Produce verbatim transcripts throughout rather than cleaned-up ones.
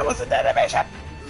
was an animation!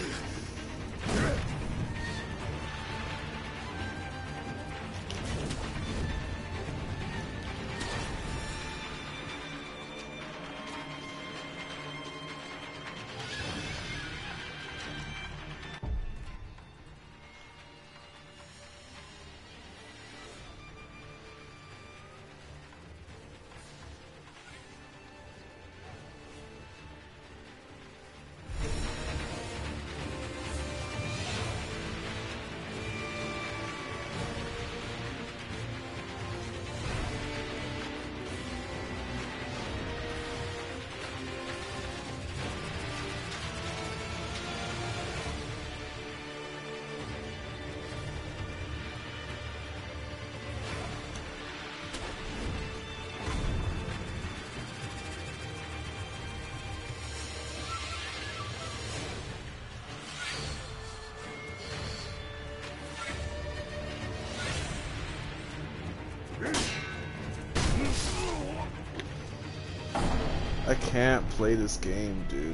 I can't play this game, dude.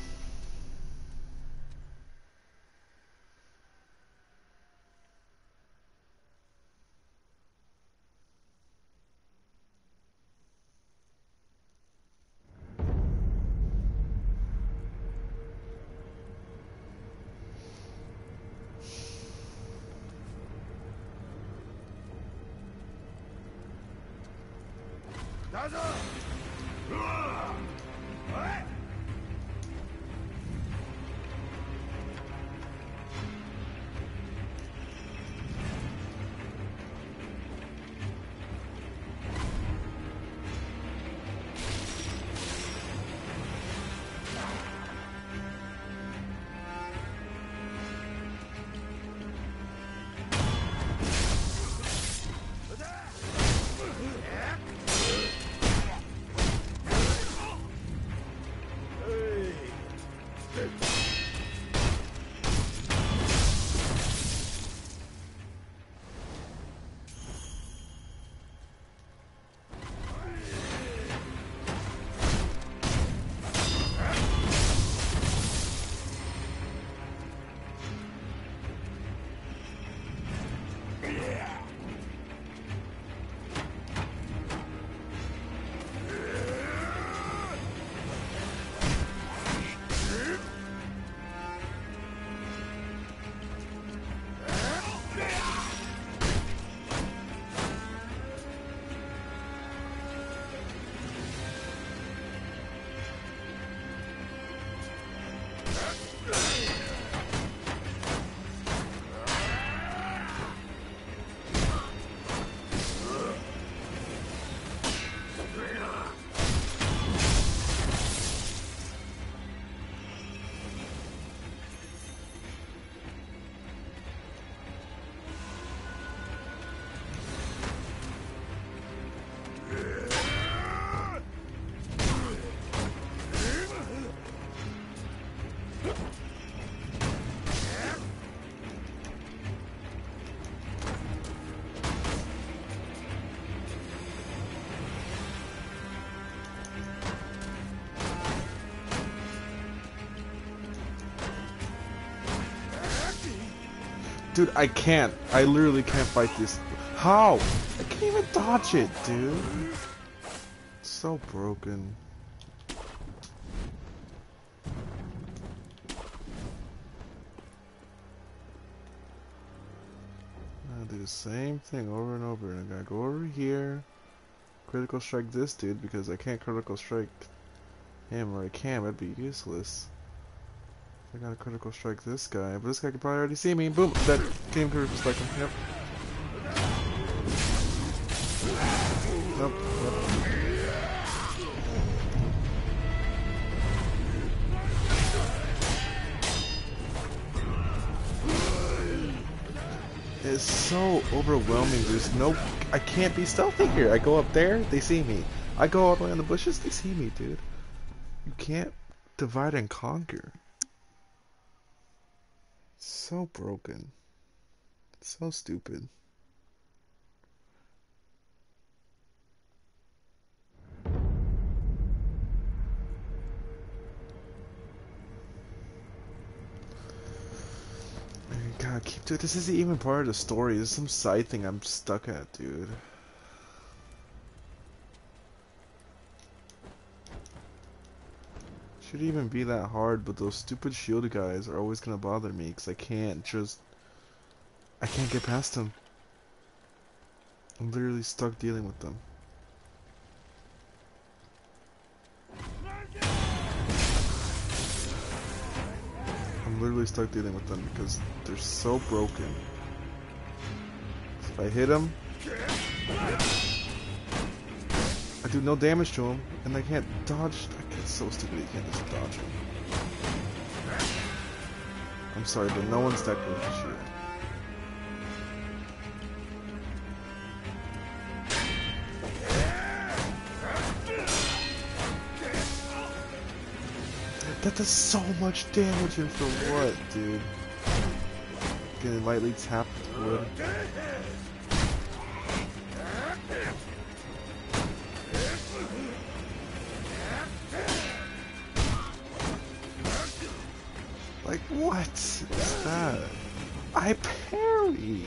Dude, I can't. I literally can't fight this. How? I can't even dodge it, dude. It's so broken. I do the same thing over and over, and I gotta go over here, critical strike this dude because I can't critical strike him, or I can, that'd be useless. I gotta critical strike this guy, but this guy can probably already see me. Boom! That game critical strike him. Yep. Nope. Yep. It's so overwhelming. There's no... I can't be stealthy here. I go up there, they see me. I go all the way in the bushes, they see me, dude. You can't divide and conquer. So broken. So stupid. I keep doing this. Isn't even part of the story. This is some side thing I'm stuck at, dude. Shouldn't even be that hard, but those stupid shield guys are always gonna bother me because I can't just. I can't get past them. I'm literally stuck dealing with them. I'm literally stuck dealing with them because they're so broken. If I hit them, I do no damage to them, and I can't dodge. I get so stupid. You can't just dodge them. I'm sorry, but no one's that good with the shield. That does so much damage, and for what, dude? Getting lightly tapped wood. Like, what is that? I parry!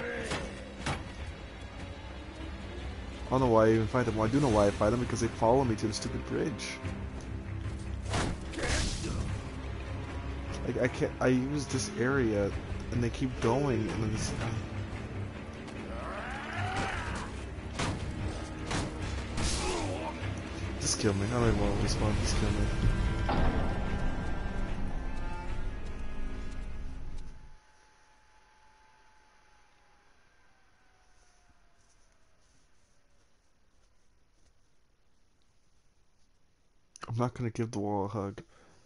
I don't know why I even fight them. Well, I do know why I fight them, because they follow me to the stupid bridge. Like, I can't, I use this area, and they keep going, and then this, just kill me. I don't even want to respawn. Just kill me. I'm not gonna give the wall a hug.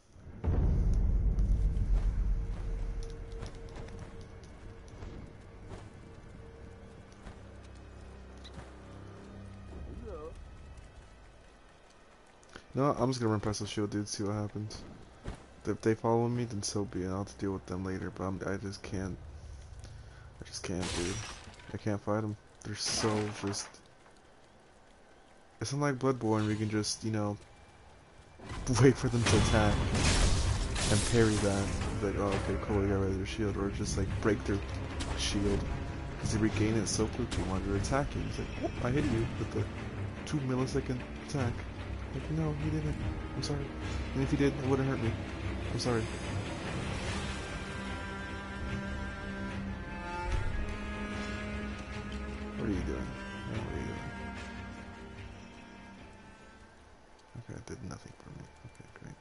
No, I'm just gonna run past the shield dude, see what happens. If they follow me, then so be it. I'll have to deal with them later, but I'm, I just can't. I just can't, dude. I can't fight them. They're so just... It's not like Bloodborne where you can just, you know, wait for them to attack and parry that. Like, oh, okay, cool, you got rid of their shield. Or just, like, break their shield. Because they regain it so quickly when they're attacking. It's like, oh, I hit you with the two millisecond attack. Like, no, he didn't. I'm sorry. And if he did, it wouldn't hurt me. I'm sorry. What are you doing? What are you doing? Okay, it did nothing for me. Okay, great.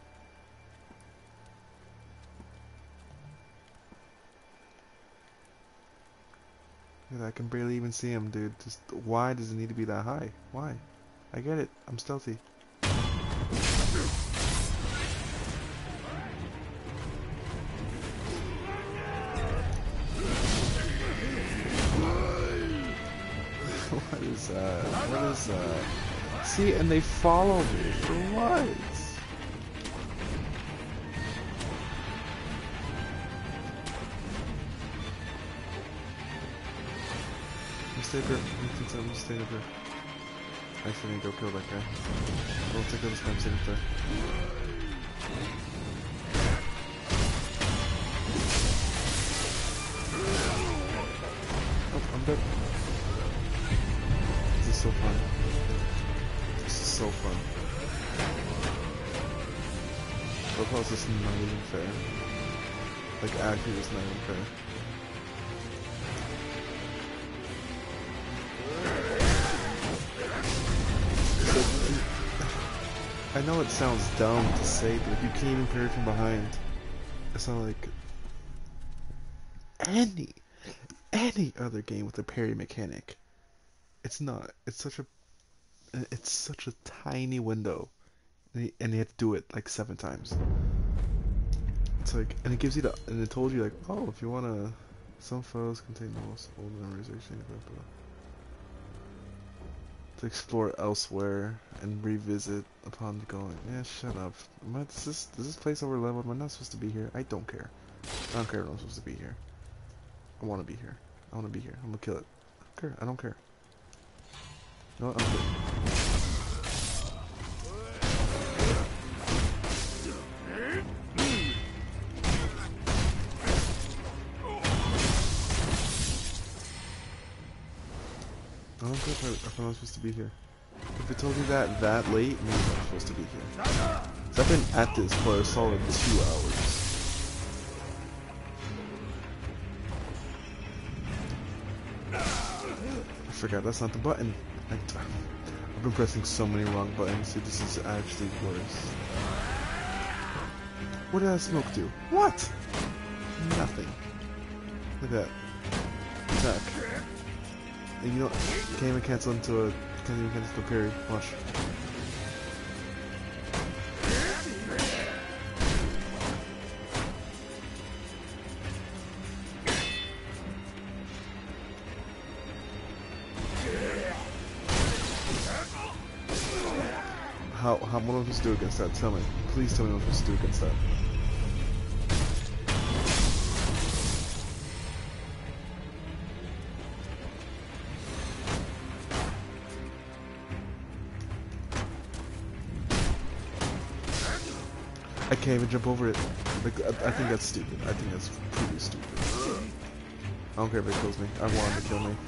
Yeah, I can barely even see him, dude. Just why does it need to be that high? Why? I get it. I'm stealthy. What is that? What is that? See, and they follow me. For what? I'm staying here. I'm staying here. Actually, I need to go kill that guy. I'll take out this guy. I'm staying up there. Oh, I'm dead. This is so fun. This is so fun. Clubhouse is not even fair. Like, actually, it's not even fair. I know it sounds dumb to say, but you can't even parry from behind. It's not like any any other game with a parry mechanic. It's not. It's such a it's such a tiny window, and you, and you have to do it like seven times. It's like, and it gives you the, and it told you like, oh, if you wanna, some files contain most old memories, actually, blah, blah. To explore elsewhere and revisit upon going. Yeah, shut up. Am I, is this, is this place over leveled? Am I not supposed to be here? I don't care. I don't care if I'm supposed to be here. I want to be here. I want to be here. I'm gonna kill it. I don't care. I don't care. You know what? I'm good. thought I was supposed to be here. If they told me that that late, maybe I'm supposed to be here. So I've been at this for a solid two hours. I forgot that's not the button. I, I've been pressing so many wrong buttons. See, this is actually worse. What did that smoke do? What? Nothing. Look at that. Attack. And you know, can't even cancel into a, can't even cancel into a parry. Watch. How, how, what am I supposed to do against that? Tell me. Please tell me what I'm supposed to do against that. I can't even jump over it. Like, I, I think that's stupid. I think that's pretty stupid. I don't care if it kills me. I want him to kill me.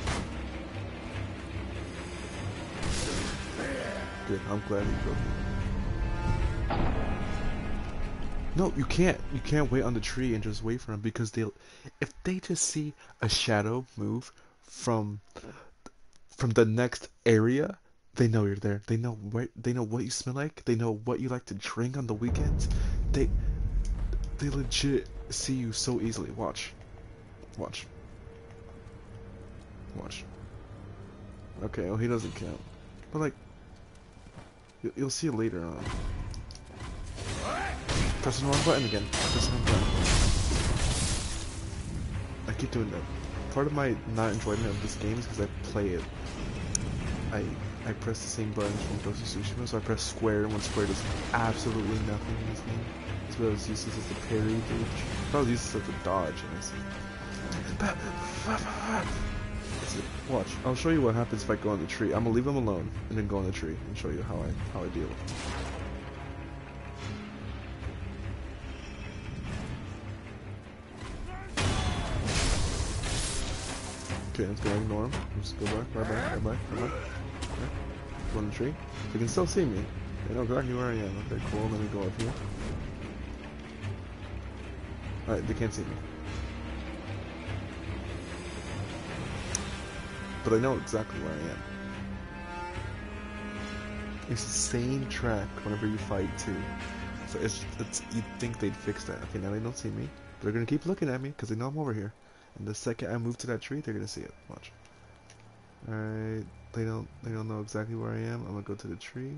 Good, I'm glad he killed me. No, you can't. You can't wait on the tree and just wait for him because they'll. If they just see a shadow move from from the next area, they know you're there. They know where. They know what you smell like. They know what you like to drink on the weekends. They they legit see you so easily. Watch, watch, watch. Okay, well he doesn't count, but like. You'll see it later on. Press the wrong button again. Press the wrong button. I keep doing that. Part of my not enjoyment of this game is because I play it. I I press the same buttons from Ghost of Tsushima, so I press square when square does absolutely nothing in this game. It's what I was useless as the parry, dude. I was useless as the dodge, and I see. Watch, I'll show you what happens if I go on the tree. I'm gonna leave them alone and then go on the tree and show you how I how I deal with it. Okay, let's go ignore him. Just go back, bye bye, bye bye, bye bye. Okay. Go on the tree. They can still see me. They know exactly where I am. Okay, cool. Let me go up here. Alright, they can't see me. But I know exactly where I am. It's the same track whenever you fight too. So it's, it's you'd think they'd fix that. Okay, now they don't see me. They're gonna keep looking at me because they know I'm over here. And the second I move to that tree, they're gonna see it. Watch. Alright, they don't they don't know exactly where I am. I'm gonna go to the tree.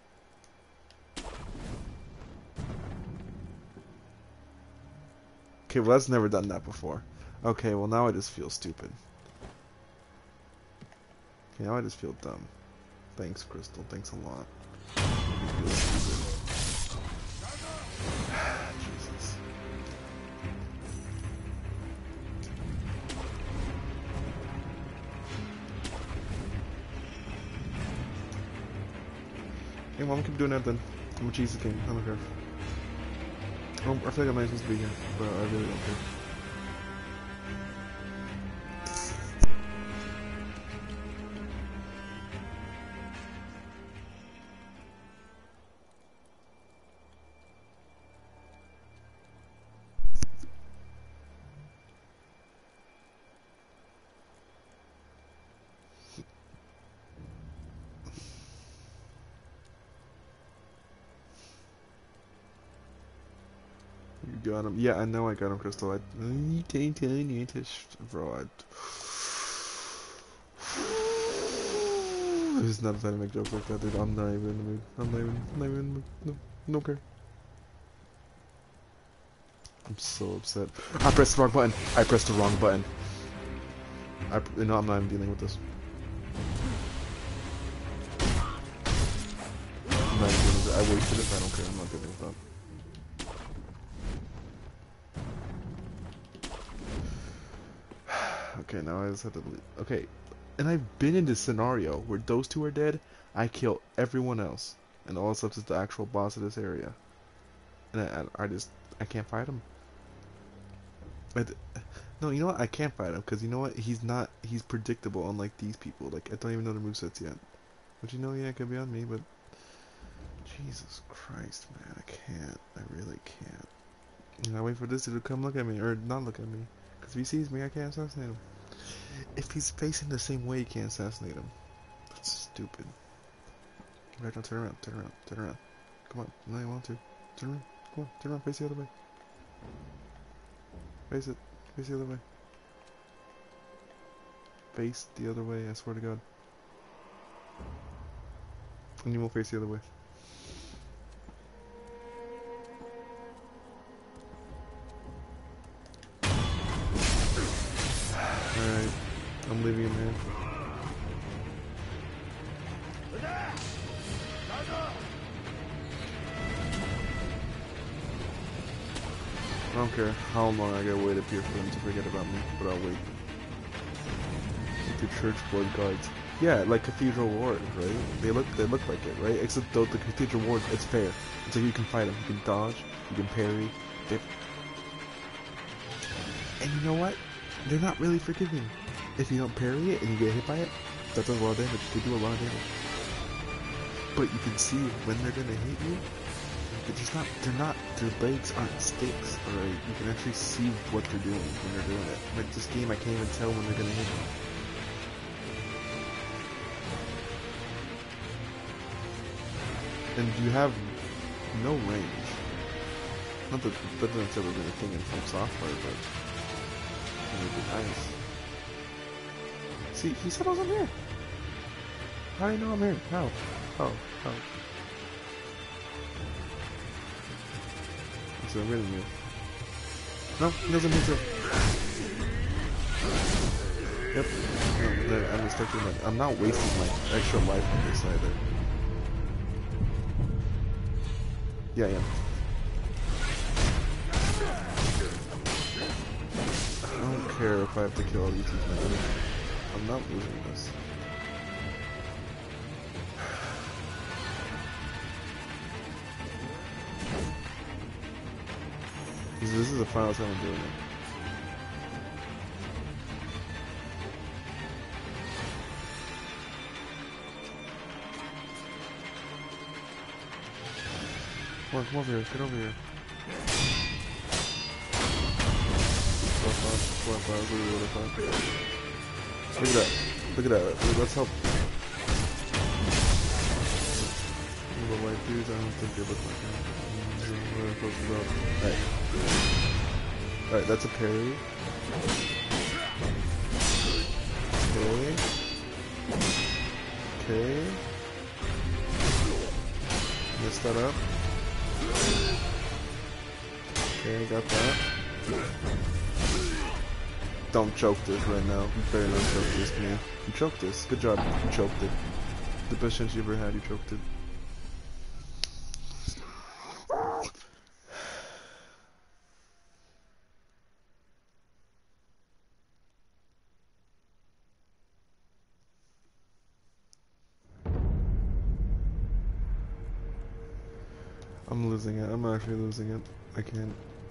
Okay, well that's never done that before. Okay, well now I just feel stupid. Okay, now I just feel dumb. Thanks, Crystal. Thanks a lot. Jesus. Hey, well, I'm keep doing that then. I'm a cheesy king. I don't care. Oh, I feel like I'm not supposed to be here, but I really don't care. You got him. Yeah, I know I got him, Crystal. I... Bro, There's not time to make jokes like that, dude. I'm not even in the mood. I'm not even, not even in the mood. No, no care. I'm so upset. I pressed the wrong button. I pressed the wrong button. I, no, I'm not even dealing with this. I'm not even dealing with it. I wasted it. I don't care. I'm not dealing with that. Okay, now I just have to believe. Okay, and I've been in this scenario where those two are dead. I kill everyone else, and all that's left is the actual boss of this area. And I, I, I just I can't fight him. I, No, you know what? I can't fight him because you know what? He's not. He's predictable, unlike these people. Like I don't even know the movesets yet. But you know, yeah, it could be on me. But Jesus Christ, man, I can't. I really can't. And I wait for this dude to come look at me or not look at me. Because if he sees me, I can't assassinate him. If he's facing the same way, you can't assassinate him. That's stupid. Right now, turn around, turn around, turn around. Come on, no, you want to. Turn around, come on, turn around, face the other way. Face it, face the other way. Face the other way, I swear to God. And you will face the other way. Alright, I'm leaving him here. I don't care how long I gotta wait up here for them to forget about me, but I'll wait. The church blood guards. Yeah, like Cathedral Ward, right? They look they look like it, right? Except though the Cathedral Ward, it's fair. It's like you can fight them, you can dodge, you can parry. They... And you know what? They're not really forgiving. If you don't parry it and you get hit by it, that does a lot of damage. They do a lot of damage. But you can see when they're gonna hit you. They're just not. They're not. Their legs aren't sticks, alright? You can actually see what they're doing when they're doing it. Like this game, I can't even tell when they're gonna hit me. And you have no range. Not that that doesn't ever been a thing in From Software, but it would be nice. See, he said I was in here. How do you know I'm here? How? How? How? So I'm getting you. No, he doesn't need to. Yep. No, I'm restricting that. I'm not wasting my extra life on this either. Yeah, I am. I don't care if I have to kill all these people. I'm not losing this. This is the final time I'm doing it. Come on, come over here, get over here. Look at that. Look at that. Let's help. The white dudes, I don't think they look like that. Alright. Alright, that's a parry. Okay. Okay. Messed that up. Okay, got that. Don't choke this right now. You better not choke this, man. You choked this. Good job. You choked it. The best chance you ever had, you choked it. I'm losing it. I'm actually losing it. I can't.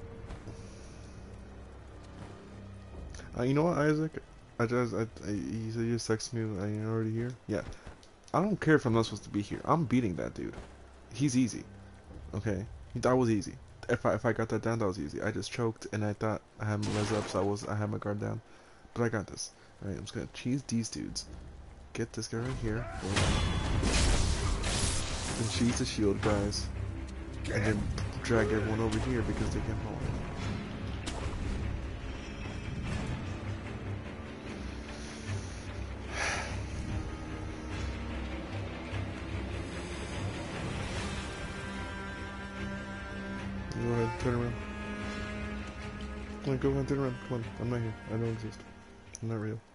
Uh, you know what, Isaac? I just, I, I, you said you just texted me. Are you already here? Yeah. I don't care if I'm not supposed to be here. I'm beating that dude. He's easy. Okay? That was easy. If I, if I got that down, that was easy. I just choked, and I thought I had my res up, so I was, I had my guard down. But I got this. Alright, I'm just gonna cheese these dudes. Get this guy right here. And cheese the shield guys. And then drag everyone over here because they can't hold. Go ahead, turn around. Come on, go ahead, turn around. Come on, I'm not here. I don't exist. I'm not real.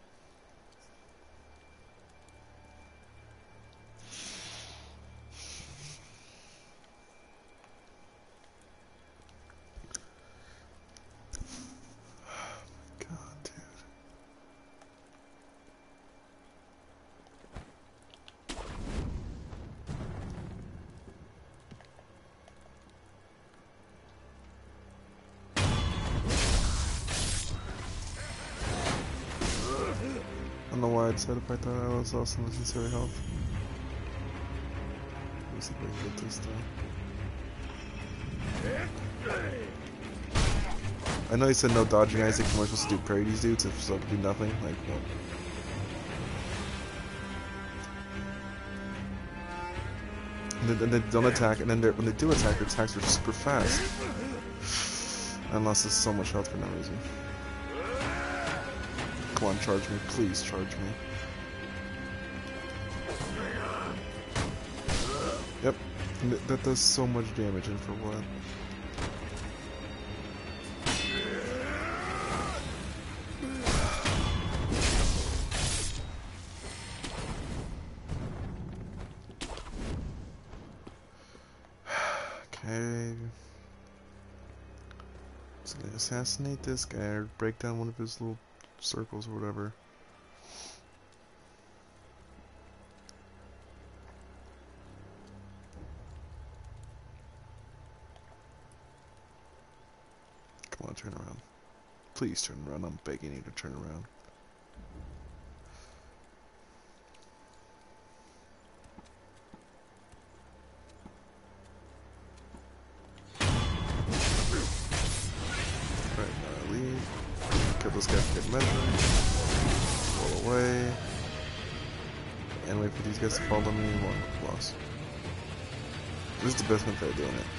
don't know why I decided if I thought I was also necessary health. Let me see if I can get this though. I know you said no dodging Isaac, am I supposed to do parry these dudes if so I can do nothing? Like, no. And then, and they don't attack, and then when they do attack, their attacks are super fast. I lost this so much health for no reason. Come on, charge me. Please charge me. Yep. And that does so much damage, and for what? Okay. So they assassinate this guy or break down one of his little circles or whatever. Come on, turn around. Please turn around. I'm begging you to turn around. Kill this guy for good measure. Roll away. And wait for these guys to follow me. One loss. This is the best method of doing it.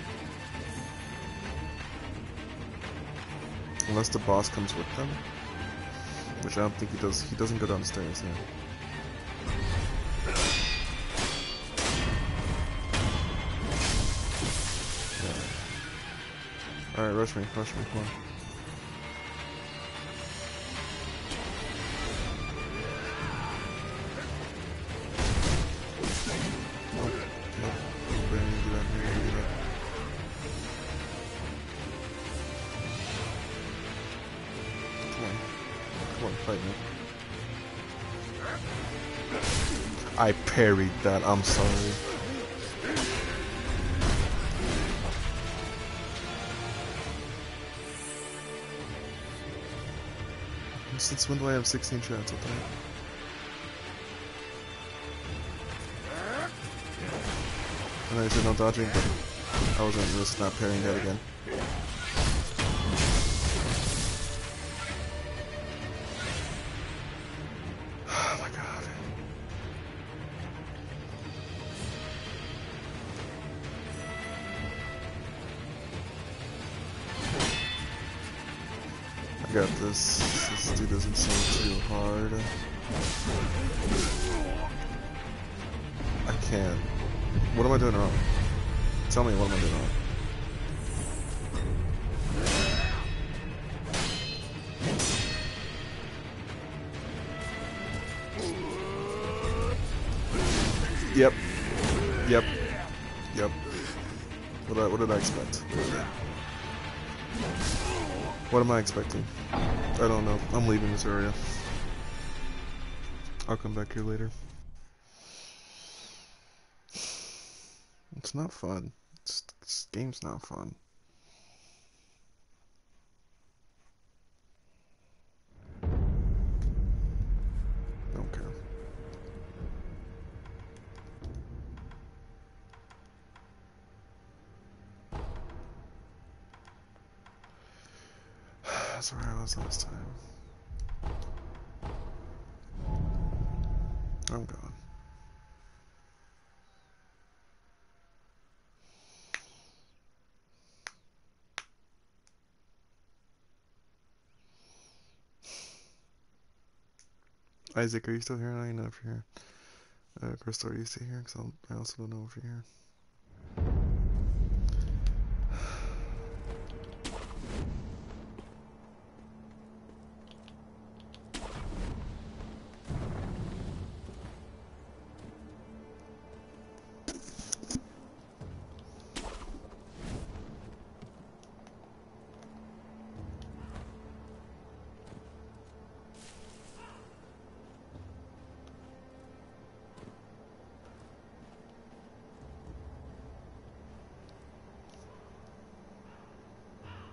Unless the boss comes with them. Which I don't think he does. He doesn't go downstairs here. Yeah. Alright, rush me, rush me, come on. I parried that, I'm sorry. Since when do I have sixteen shots at that? And I said no dodging, but I wasn't risk not parrying that again. Got this. This dude doesn't seem too hard. I can't. What am I doing wrong? Tell me what am I doing wrong? Yep. Yep. Yep. What did I, what did I expect? What am I expecting? I don't know. I'm leaving this area. I'll come back here later. It's not fun. It's, this game's not fun. Don't care. That's where I was last time. I'm gone. Isaac, are you still here? I don't know if you're here. Uh, Crystal, are you still here? Because I also don't know if you're here.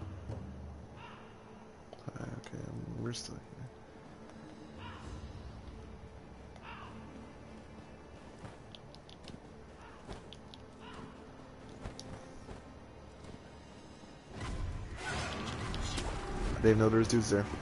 We're still here. They know there's dudes there.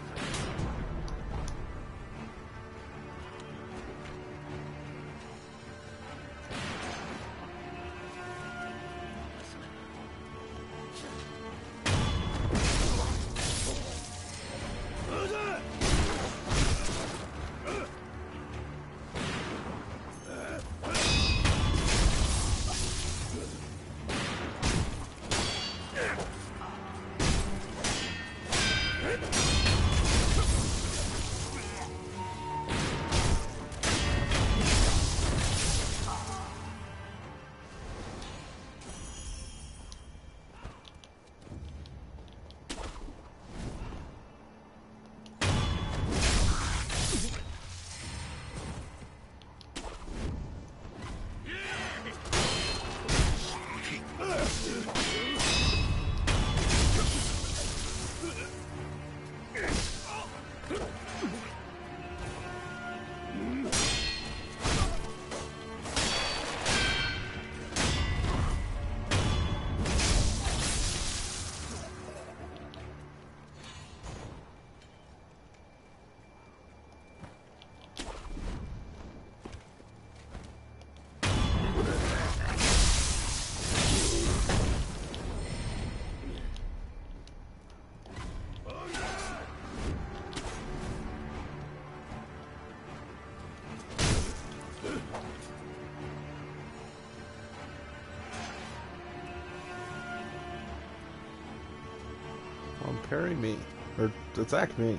Well, parry me. Or attack me.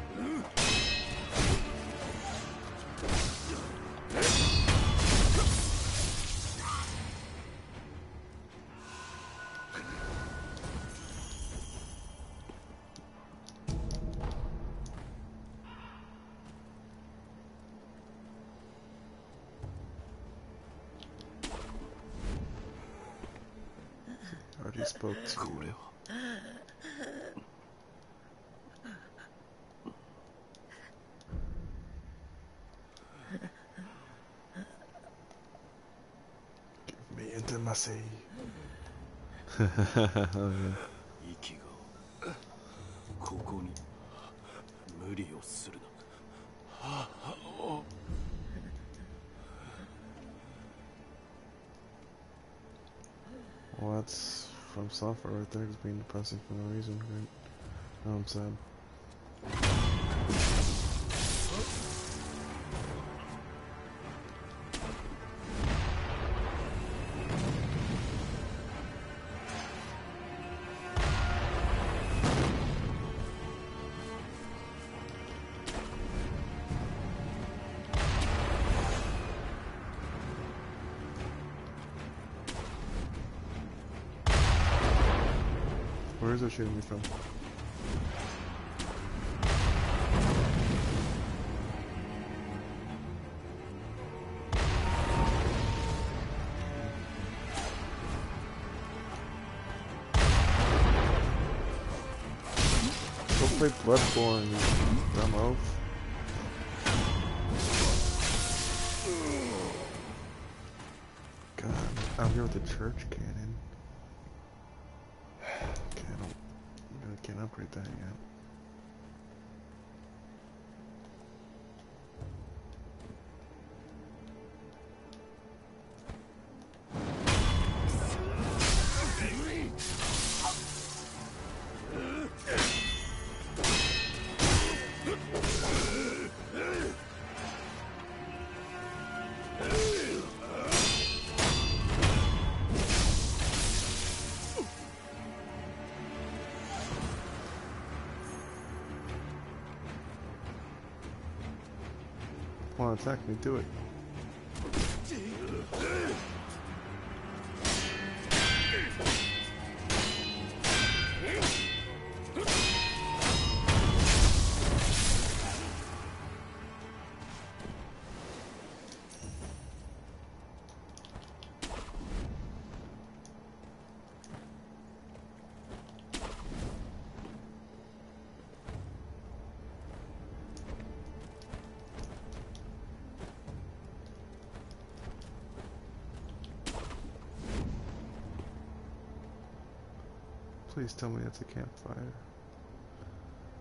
Already spoke to you. Give me intimacy. Oh, yeah. Well, that's from software right there. It's being depressing for no reason. Right? Now I'm sad. Where is it shooting me from? Go play Bloodborne, you dumb oaf. God, I'm here with the church cannon. I can't upgrade that yet. Want to attack me? Do it. Please tell me it's a campfire.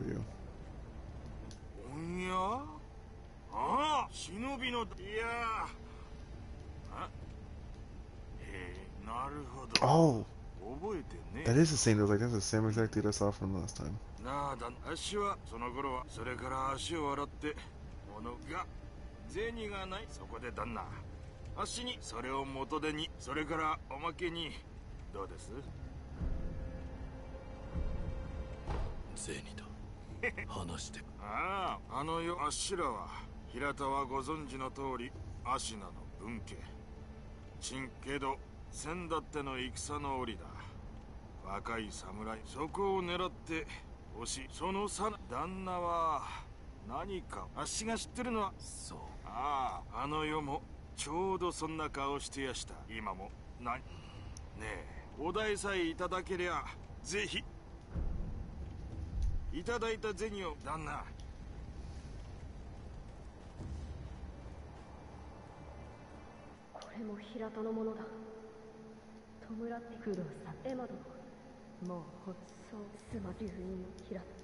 you. おやああ、忍びのいやあへえ、なるほど Oh, 覚えてね that is the same. It was like that's the same exact dude I saw from last time. なあだ足はその頃はそれから足を洗って物が銭がないそこで旦那足にそれを元手にそれからおまけにどうです銭だ話してああ、あのよあっしらは平田はご存知の通り芦名の分家ちんけど先だっての戦の折だ若い侍そこを狙って押しそのさな旦那は何かあっしが知ってるのはそうあああの世もちょうどそんな顔してやした今もなねえお代さえいただけりゃぜひいただいた銭を旦那これも平田のものだ弔って工藤さんエマ殿もうほっそうスマ流人の平田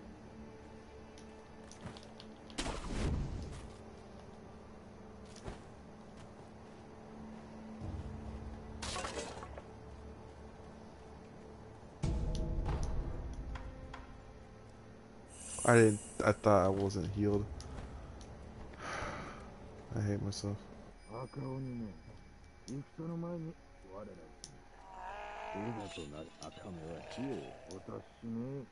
I didn't. I thought I wasn't healed. I hate myself. 赤鬼め戦の前に我ら王となる赤目は知恵をお達しね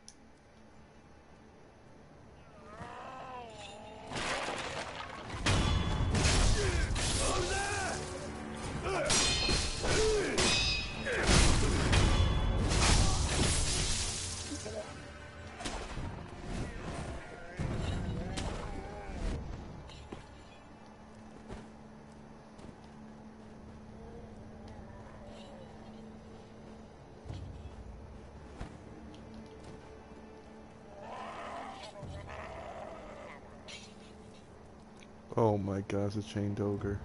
Oh my gosh, a chained ogre.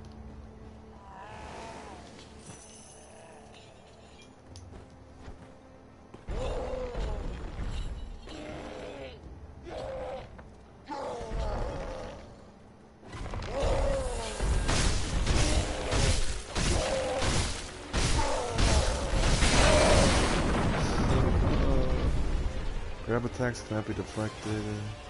Grab attacks cannot be deflected.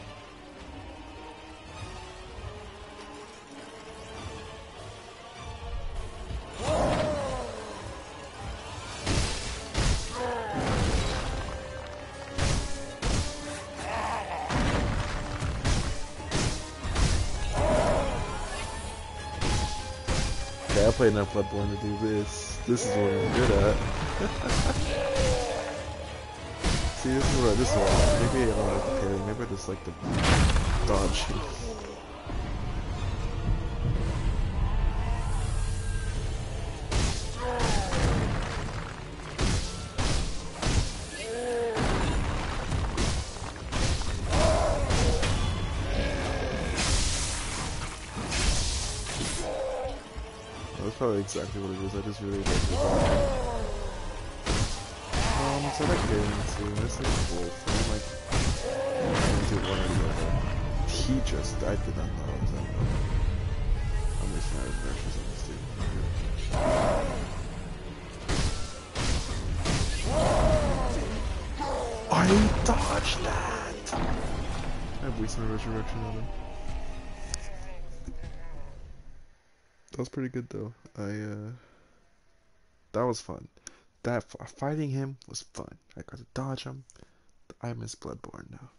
I played enough Bloodborne to do this. This is what I'm good at. See, this is what this is what maybe I don't like the parry. Maybe I just like the dodge. That's probably exactly what it is. I just really like the dodge. Um, so I like getting into this is both. I'm like, do one or the other. He just, I did not know. I was like, I'm just not as nervous on this dude. I dodged that! I have wasted my resurrection on him. That was pretty good though. I, uh, that was fun. That fighting him was fun. I got to dodge him. I miss Bloodborne now.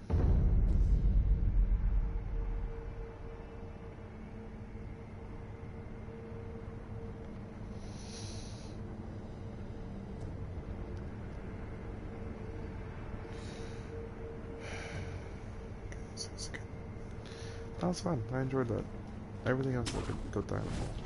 That was fun. I enjoyed that. Everything else I could go die with.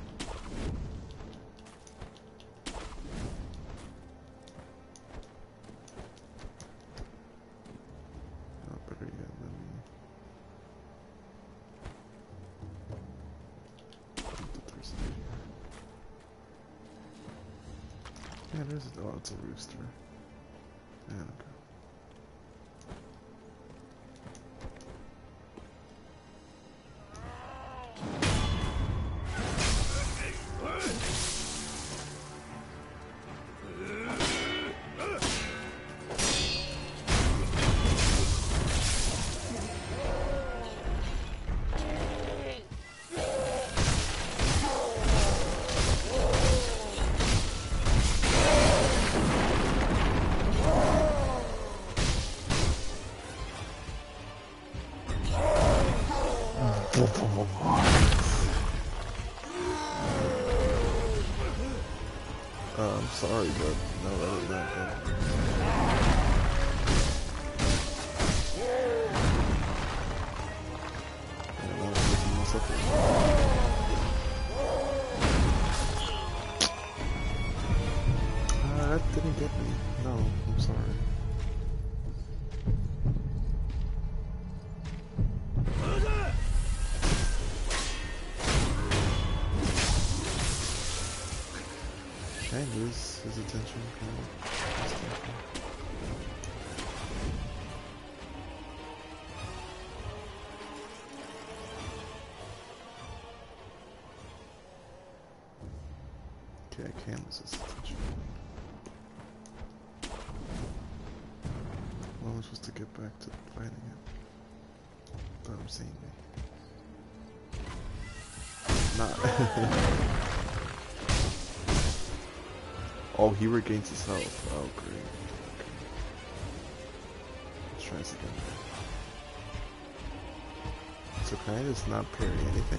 Yeah, there's a, oh, it's a rooster. Yeah, okay. Uh, I'm sorry, but no, that was not good. Yeah, no, I'm looking myself up. Uh, that didn't get me. No, I'm sorry. Can I lose his attention? Can I lose his attention? Okay, I can lose his attention. Well, I'm supposed to get back to fighting it. But I'm seeing me. Not. Oh, he regains his health. Oh, great. Okay. Let's try this again. So can I just not parry anything?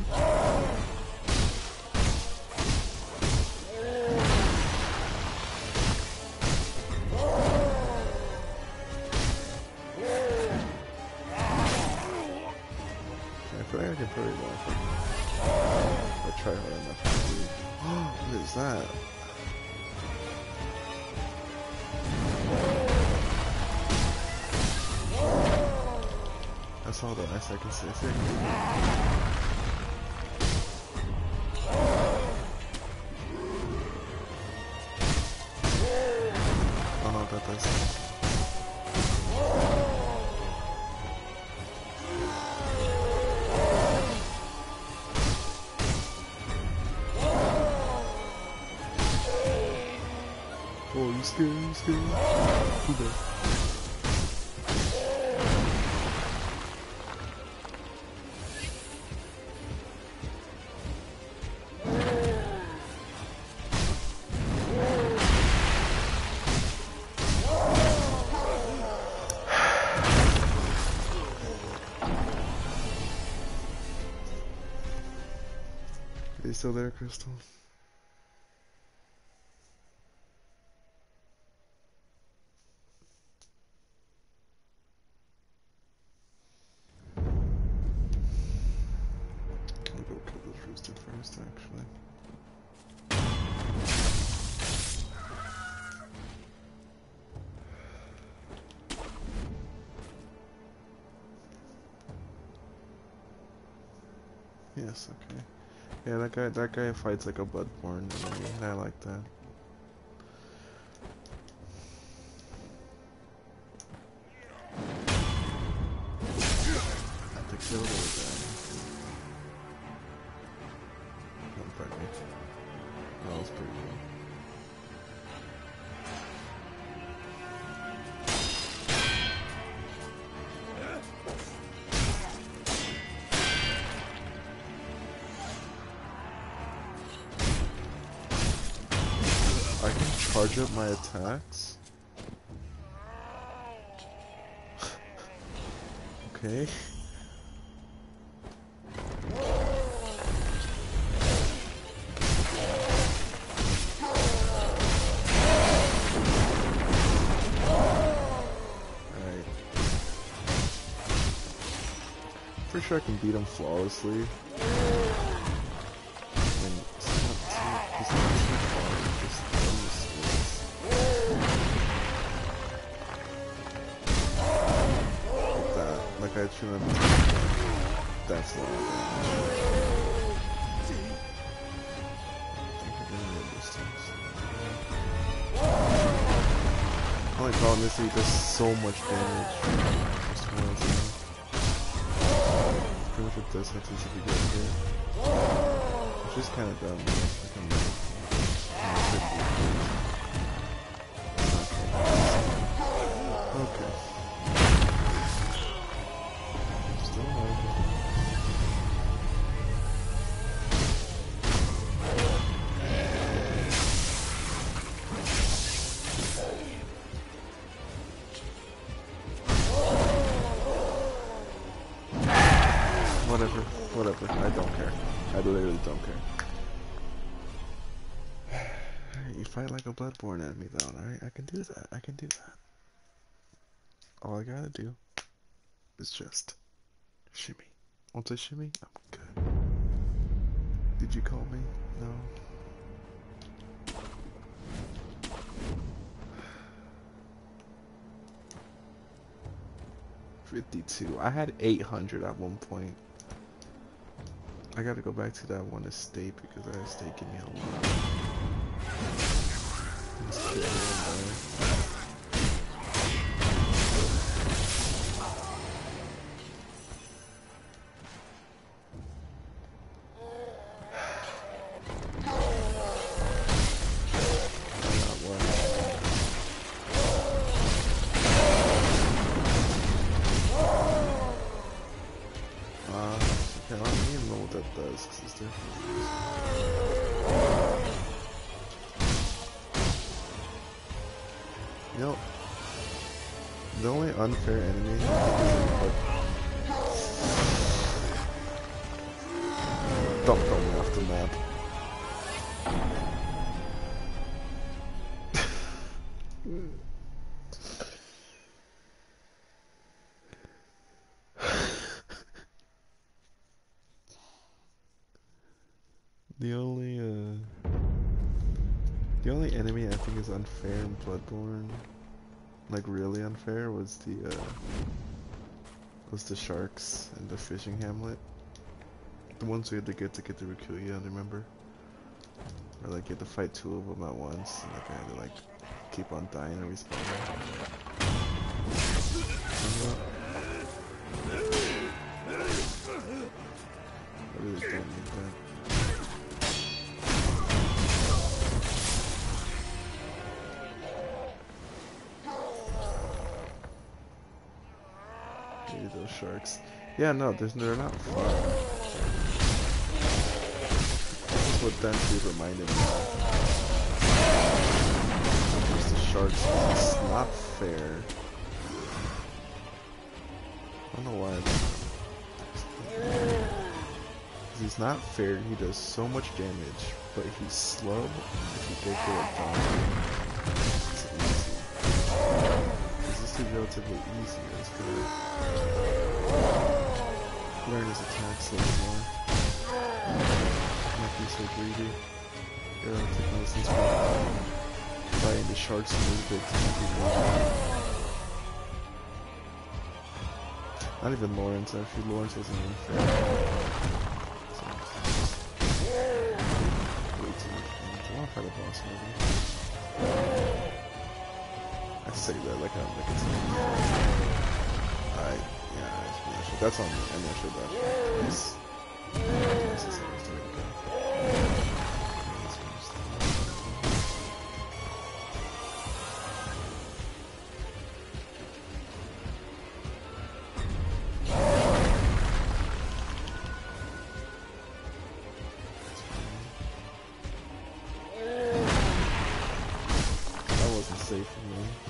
I feel like I can parry well if I try hard enough. What is that? I saw that. I said I can see it. Oh no, that does. Oh, you scared? You scared? Who there? Are you still there, Crystal? I'll go kill this rooster first, actually. Yes, okay. Yeah, that guy that guy fights like a Bloodborne enemy, and I like that. I have to kill the guy. Don't burn me. That was pretty cool. I can charge up my attacks? Okay. Alright. Pretty sure I can beat him flawlessly. I shouldn't have. That's not damage. Only problem is he does so much damage. Just one thing. Pretty much what does have to be good here. Which is kind of dumb. Okay. Whatever, whatever. I don't care. I literally don't care. You fight like a Bloodborne enemy though, alright? I can do that. I can do that. All I gotta do is just shimmy. Once I shimmy, I'm good. Did you call me? No. fifty-two. I had eight hundred at one point. I gotta go back to that one estate because that estate gave me a lot. Let's kill him, You know, the only unfair enemy don't throw me off the map. The only, uh, the only enemy I think is unfair in Bloodborne, like really unfair, was the, uh, was the sharks and the fishing hamlet. The ones we had to get to get the Rikuya, remember? Or like you had to fight two of them at once, and like I had to like keep on dying and respawning. I really don't need that. Those sharks. Yeah, no, there's, they're not fun. That's what Dante reminded me of. There's the sharks. It's not fair. I don't know why. Because he's not fair. He does so much damage, but he's slow. If you go for a bomb, it's easy. This is relatively easy. It's good. Learn his attacks a little more. Not be so greedy. Gotta take lessons from fighting the sharks a little bit to make people. Not even Lawrence, actually. Lawrence wasn't even fair. Way too much damage. I wanna fight a boss maybe. I say that like I'm like it's Alright, yeah, that's on me. I'm not sure about that. Yes. This is how it's doing, okay. That wasn't safe for me.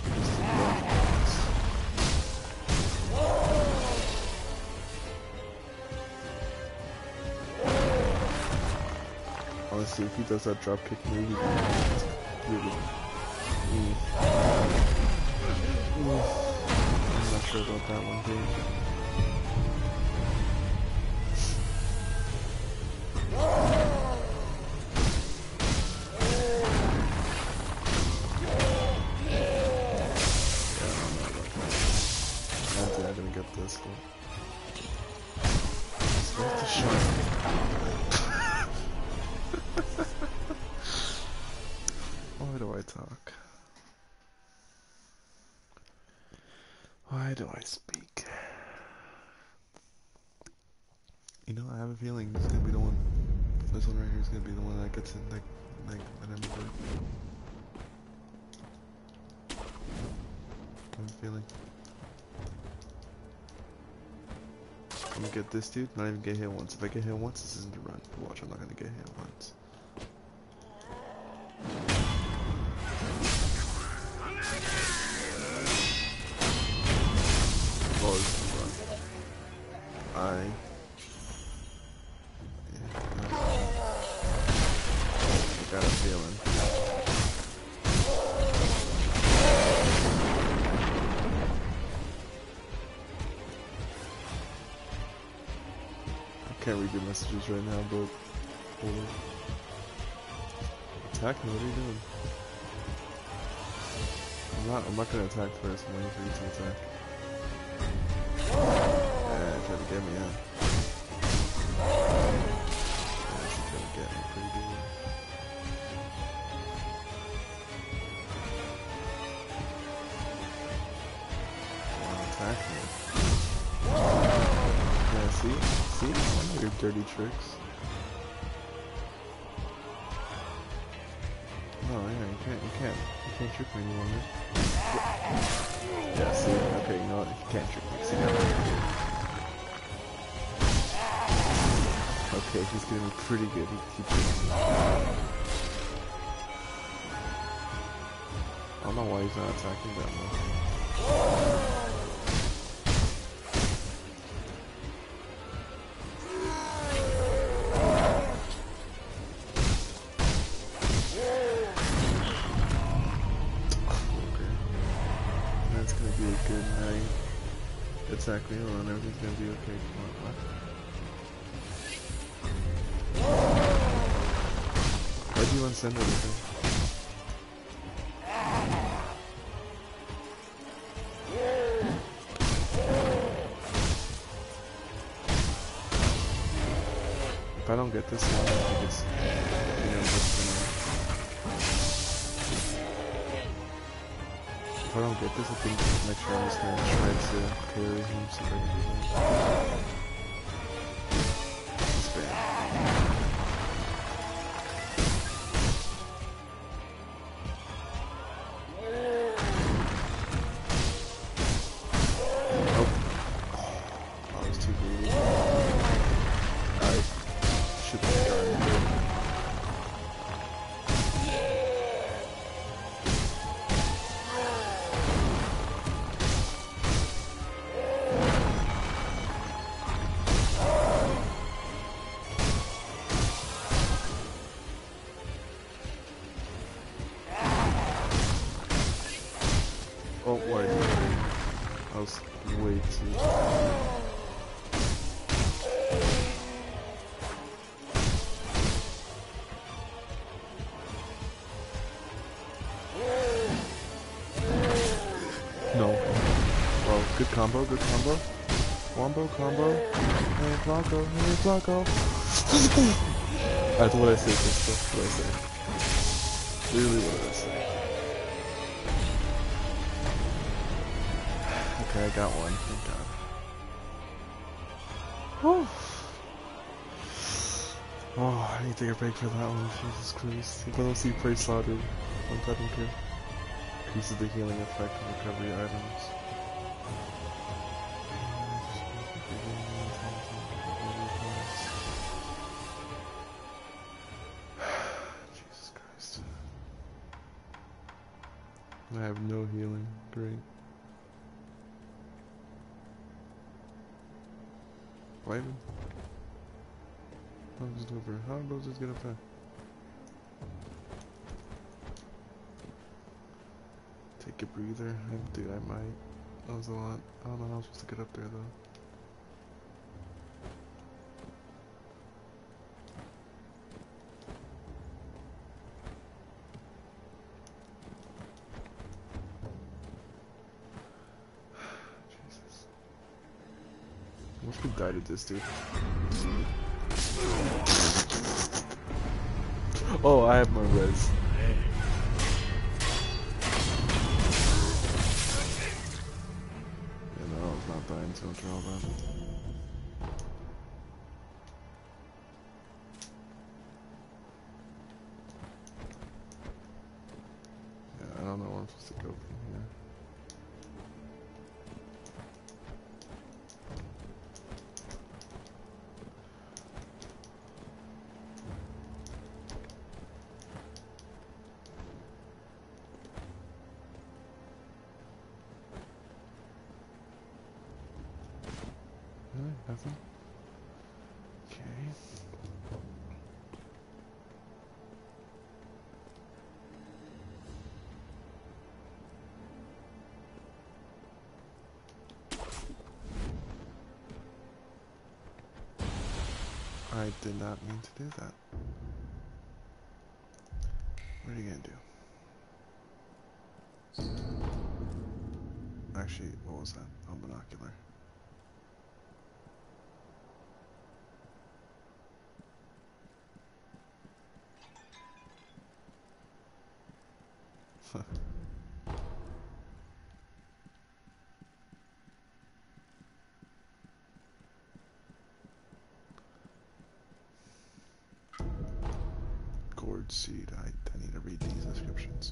Honestly, if he does that dropkick move, he can really. Mm. Mm. I'm not sure about that one, dude. Yeah, I'm not about that. I don't think I'm gonna get this, but. Let's go with the shark. Why do I talk? Why do I speak? You know, I have a feeling this is gonna be the one. This one right here is gonna be the one that gets in, like, like, an M V P. I have a feeling. I'm gonna get this dude, not even get hit once. If I get hit once, this isn't the run. Watch, I'm not gonna get hit once. Oh, this is the run. I can't read your messages right now, but oh. Attack me, what are you doing? I'm not I'm not gonna attack first, I'm waiting for you to attack. Yeah, try to get me out. Yeah, she's trying to get me pretty good. Wanna attack me? Yeah, see? See? I know your dirty tricks. No, yeah, you can't, you can't, you can't trick me any longer. Yeah, see? Okay, you know what? You can't trick me. See now? Okay, he's getting pretty good. He keeps tricking me. I don't know why he's not attacking that much. Exactly, hold on, everything's gonna be okay. Come on, why do you unsend everything? If I don't get this one, I think it's, you know, just gonna... If I don't get this, I think next round I'm just gonna try to carry him so that he doesn't spam. Nope. Oh, I was too greedy. I should have started. Oh, wait. I was way too... No. Well, good combo, good combo. Wombo combo. Hey, Blanco, hey, Blanco. That's what I say, Crystal. What I say. Really, what did I say? Okay, I got one. Thank God. Whew. Oh, I need to take a break for that one. Jesus Christ. If I don't see prey slaughtered, I'm cutting care. Increases the healing effect of recovery items. Jesus Christ. I have no healing. Great. Why even? How does it over? How does this get up there? Take a breather. I, dude, I might. That was a lot. I don't know how I'm supposed to get up there though. Jesus. I must be died at this dude. Oh, I have my res. Yeah, no, I was not dying to after all that. Yeah, I don't know where I'm supposed to go from here. Really? Nothing? Okay. I did not mean to do that. What are you gonna do? Actually, what was that? Oh, binocular. Gourd seed. I, I need to read these descriptions.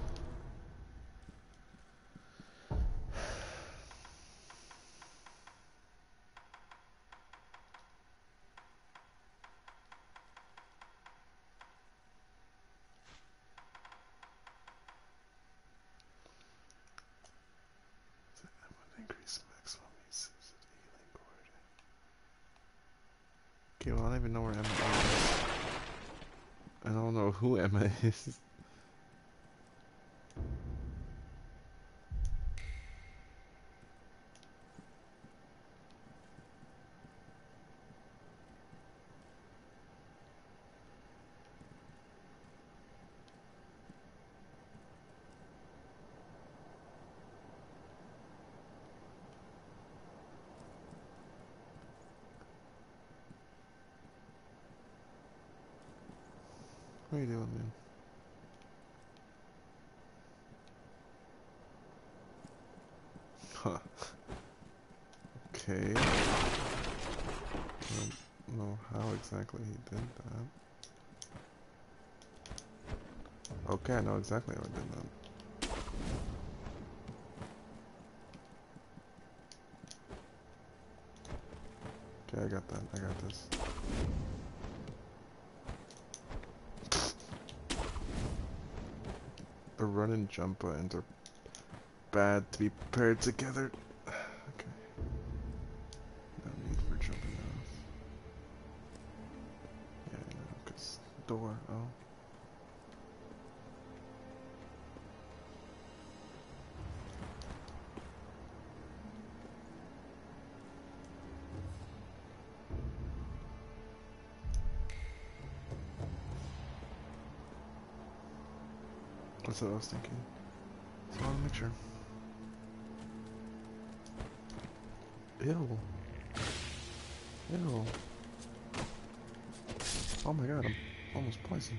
Increase maximum use of the healing gourd. Okay, well I don't even know where Emma is. I don't know who Emma is. What are you doing, man? Huh. Okay. I don't know how exactly he did that. Okay, I know exactly how I did that. Okay, I got that. I got this. The run and jump buttons are bad to be paired together. Okay. No need for jumping off. Yeah, I know, because door. Oh. That's what I was thinking. So I want to make sure. Ew. Ew. Oh my god, I'm almost poisoned.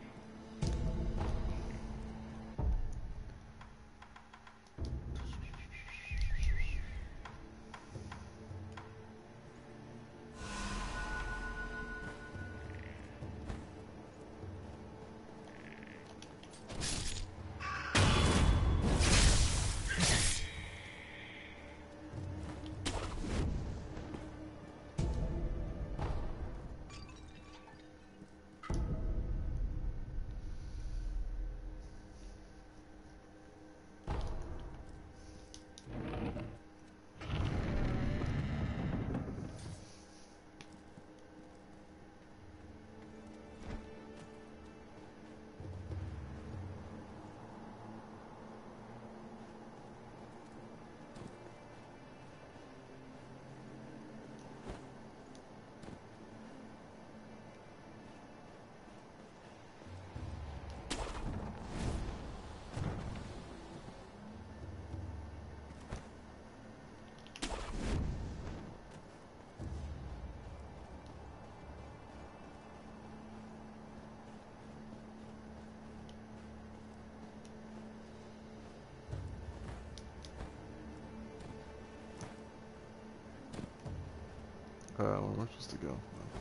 Uh, where am I supposed to go?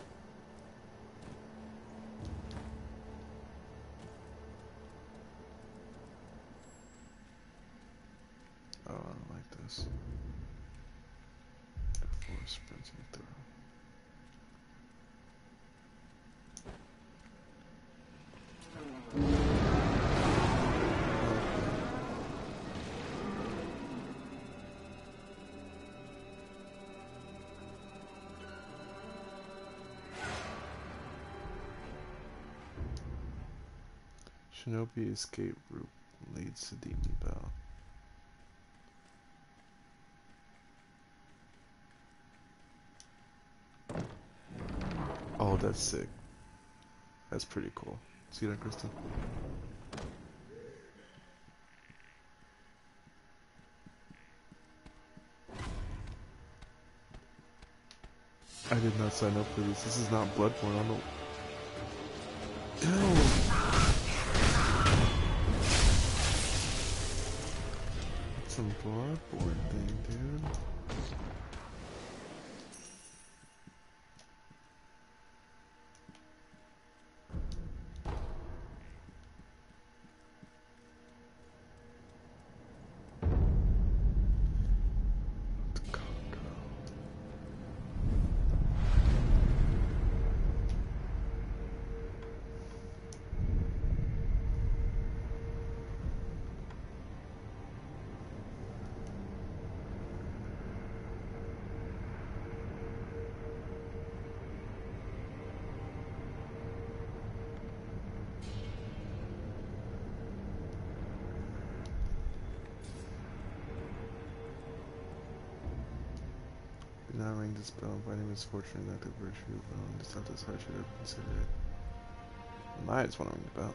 Oh, I don't like this. Before sprinting through. Shinobi escape route leads to Demon Bell. Oh, Oh, that's sick. That's pretty cool. See that, Kristen? I did not sign up for this. This is not Bloodborne. I don't. Ew. It's some Bloodborne thing, dude. Not ring this bell, finding misfortune and active virtue, but it's not this hard, should ever consider it. I just want to ring the bell.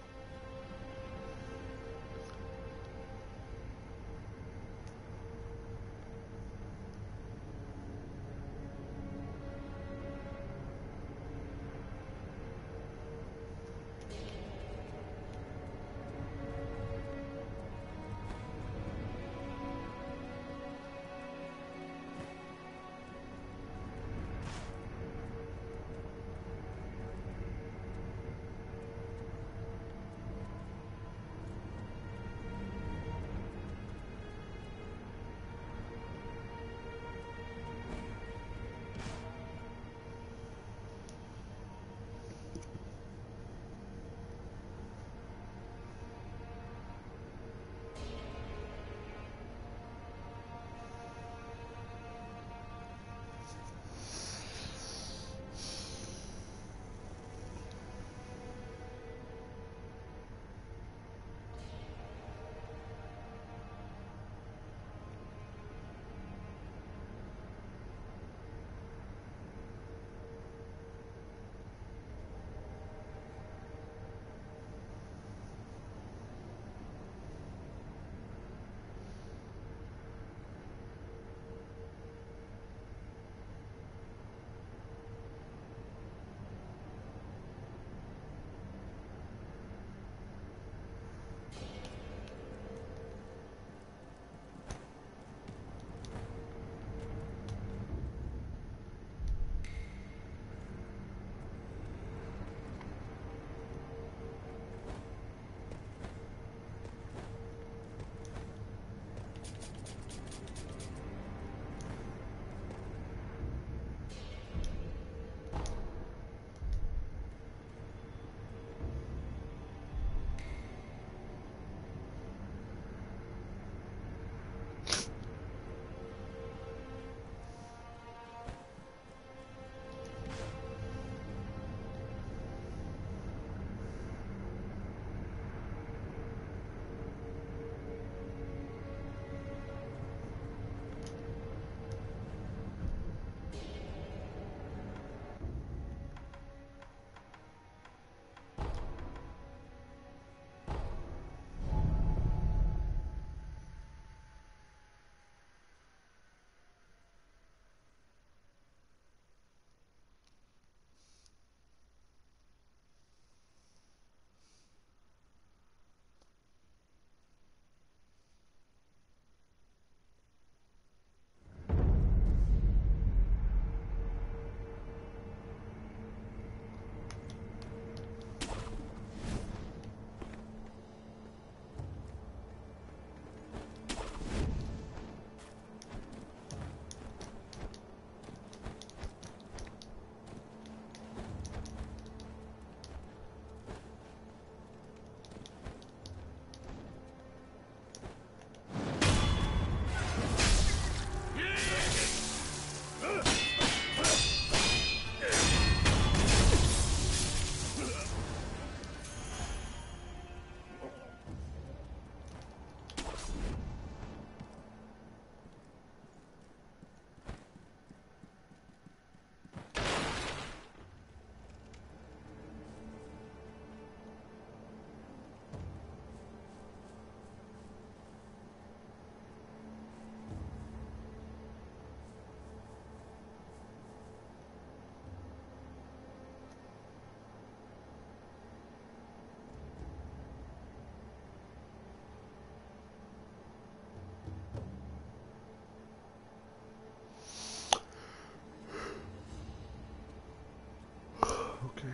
Okay.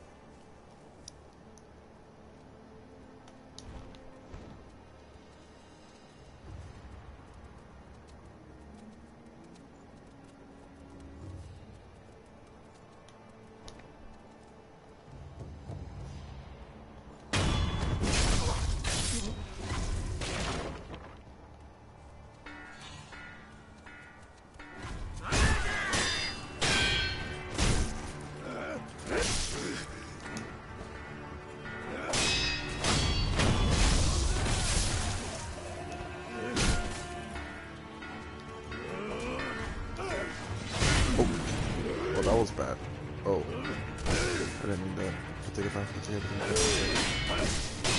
Oh, that was bad. Oh, I didn't mean that. I take it back. I take it back.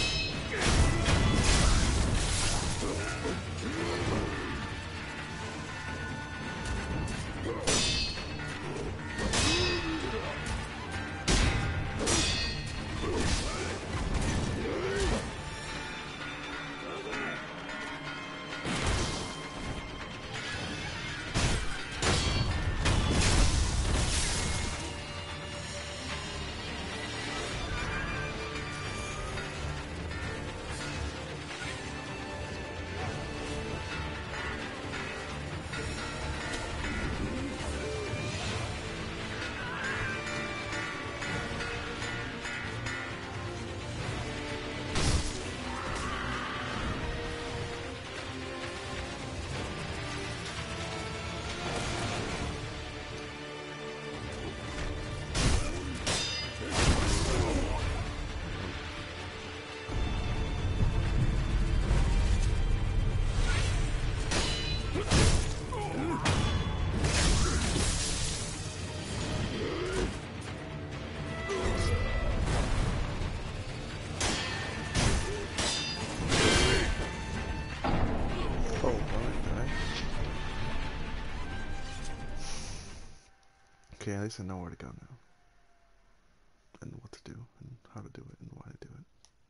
Okay, at least I know where to go now. And what to do, and how to do it, and why to do it.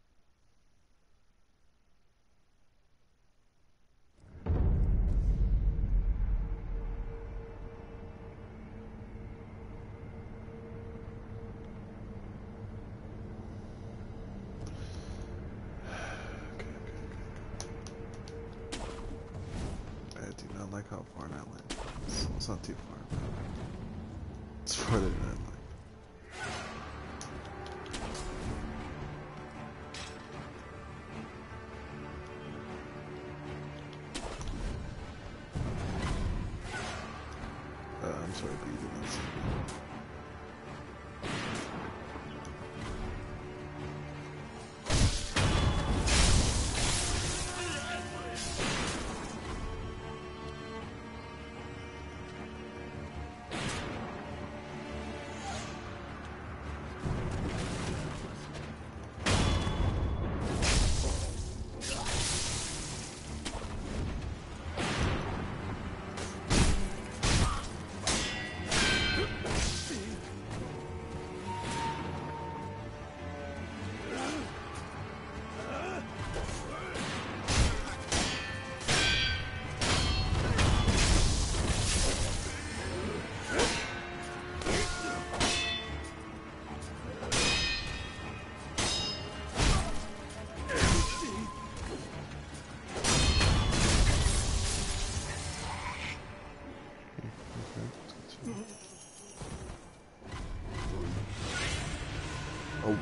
Okay, okay, okay. I do not like how far that went. It's, it's not too far, but it's farther than I'd like. Uh, I'm sorry, but you did not see me. Oh.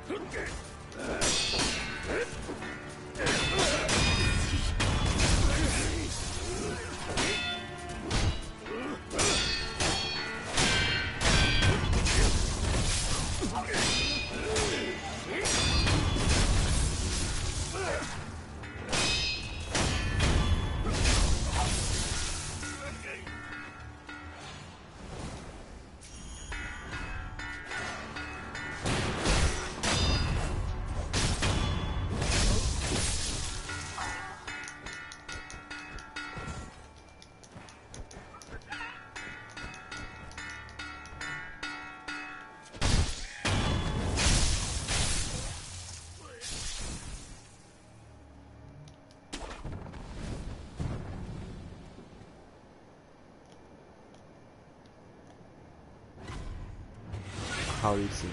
How do you see me?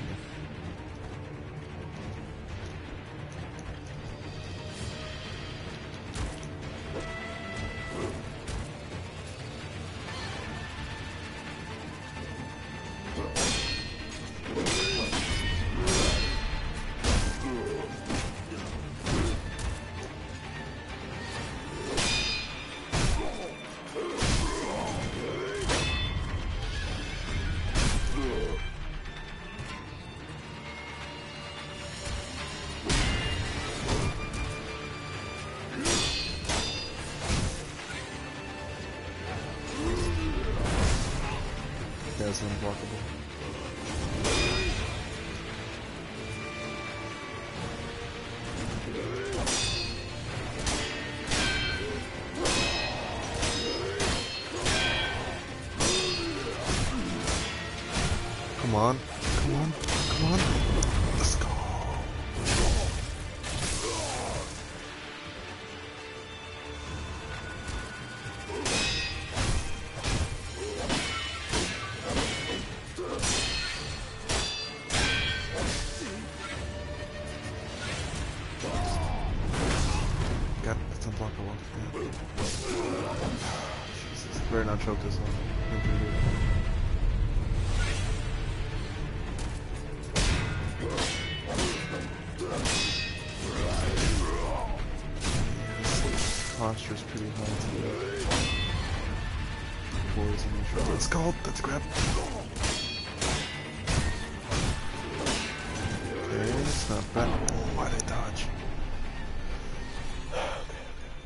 That's unblockable. Come on, come on, come on. Let's go. God, it's unblockable. Yeah. Jesus, better not choke this one. Posture's pretty high today. Poison control. Let's go. Let's grab. Okay, it's not bad. Oh, why did I dodge? Okay, okay, okay.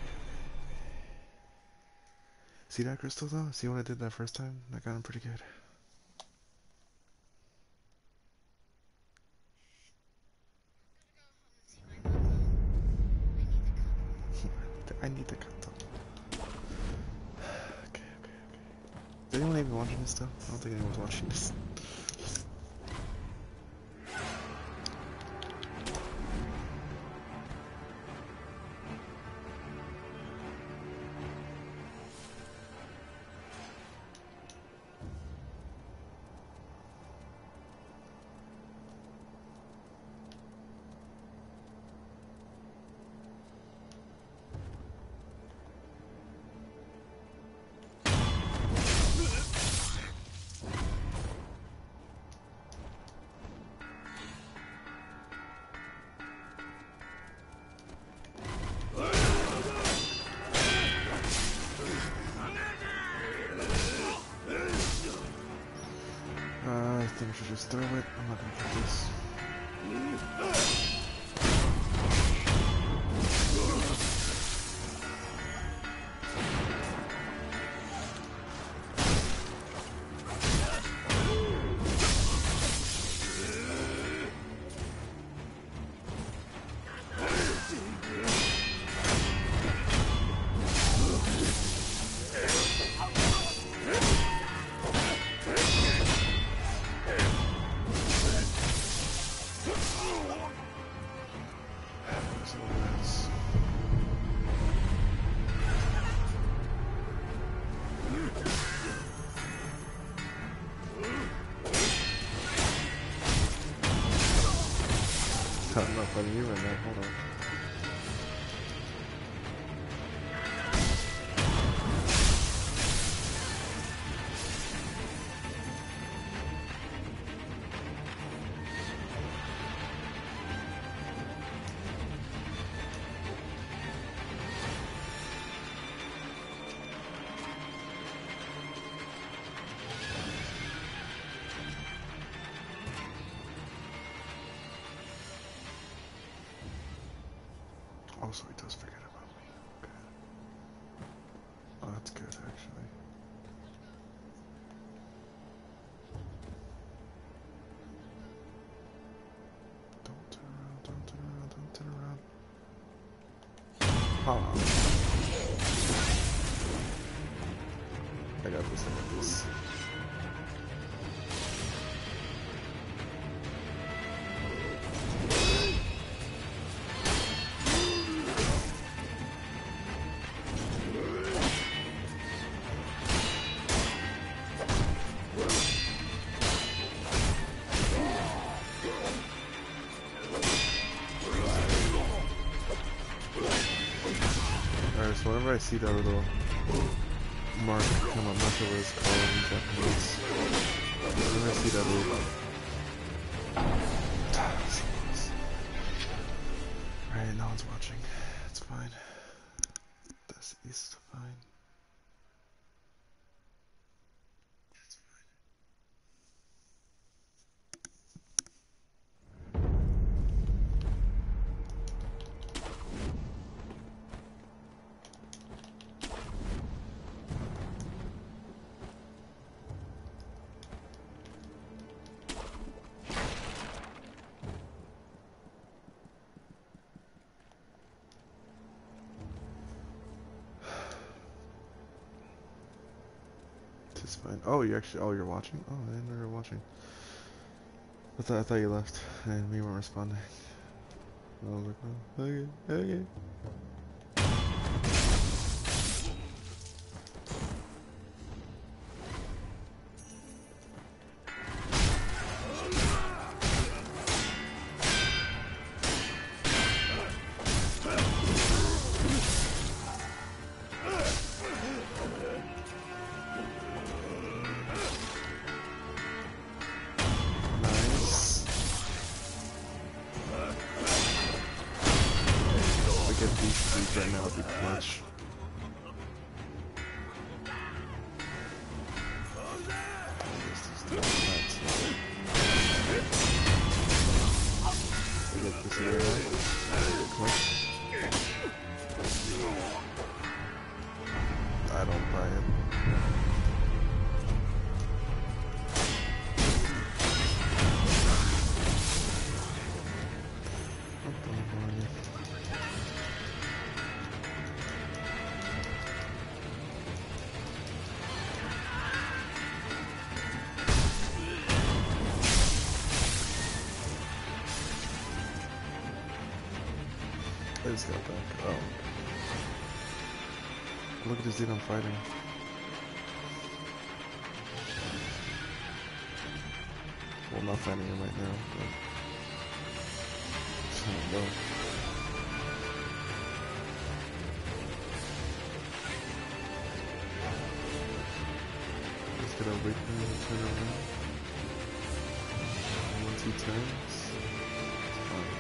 See that crystal though? See what I did that first time? That got him pretty good. I need the cut. Okay, okay, okay. Is anyone even watching this stuff? I don't think anyone's watching this. I think I should just throw it. I'm not gonna put this. I'm not fighting you right now, hold on. Oh, so he does forget about me. Okay. Oh, that's good, actually. Don't turn around, don't turn around, don't turn around. Ah. I got this, I got this. Alright, so whenever I see that little mark come up, I'm not sure what it's called in Japanese. Whenever I see that little... Alright, no one's watching. It's fine. That's east fine. It's fine. Oh, you actually, oh, you're watching? Oh, I didn't know you were watching. I thought, I thought you left and we weren't responding. I was like, oh, okay, okay. Right now would be clutch. We get this here right? Quick. I don't buy it. I just got back. Oh. Look at this dude I'm fighting. Well, I'm not fighting him right now, but... I don't know. Just gotta wait for him to turn around. And once he turns, it's fine.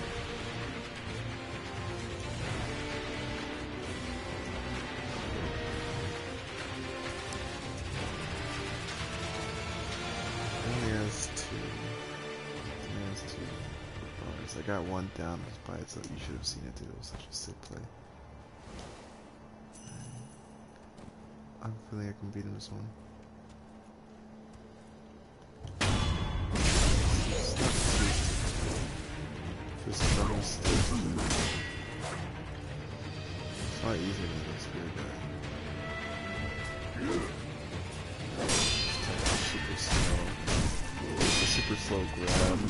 I got one down by itself. You should have seen it, dude. It was such a sick play. I'm feeling I can beat him this one. Just so stupid. It's not easy to be a spirit guy. Super slow. It's a super slow grab.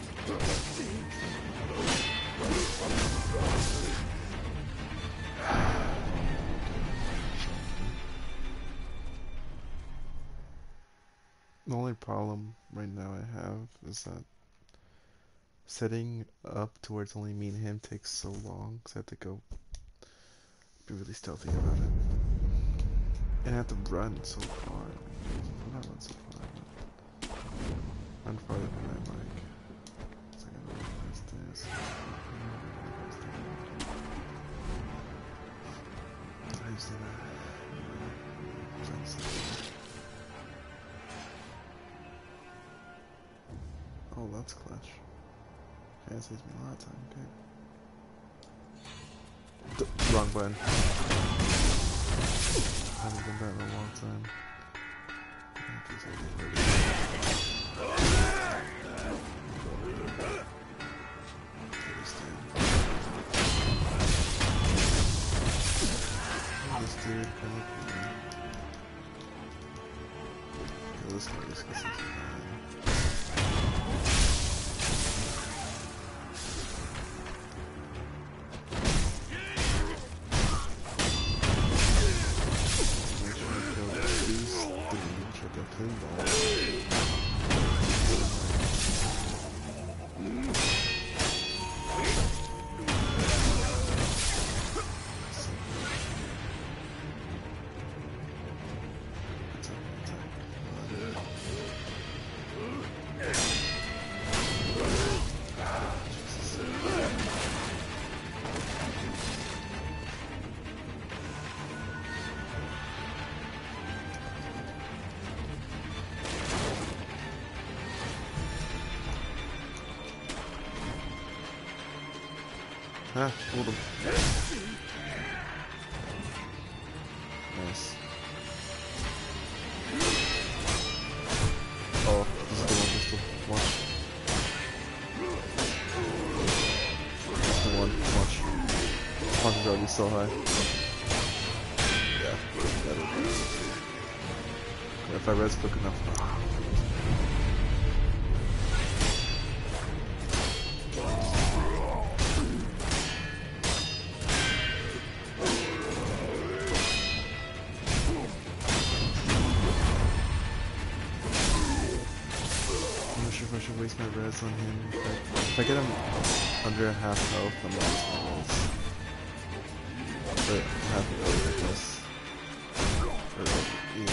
The only problem right now I have is that setting up to where it's only me and him takes so long, because I have to go be really stealthy about it. And I have to run so far. Well, not run so far, but run farther than I like. So I gotta run past this. I just need to... Oh, that's clutch. Okay, that saves me a lot of time, okay. D wrong button. I haven't done that in a long time. This dude come up here. Okay, this guy just gets into mine. Make sure I kill these things. Check out pinball. Ah, hold him. Nice. Oh, this is the one pistol. Watch. This is the one. Watch. Punch is already so high. Yeah, that'll do. If I res quick enough. Waste my res on him. If I, if I get him under a half health, I'm gonna waste my res. But half health, I guess. Or, yeah.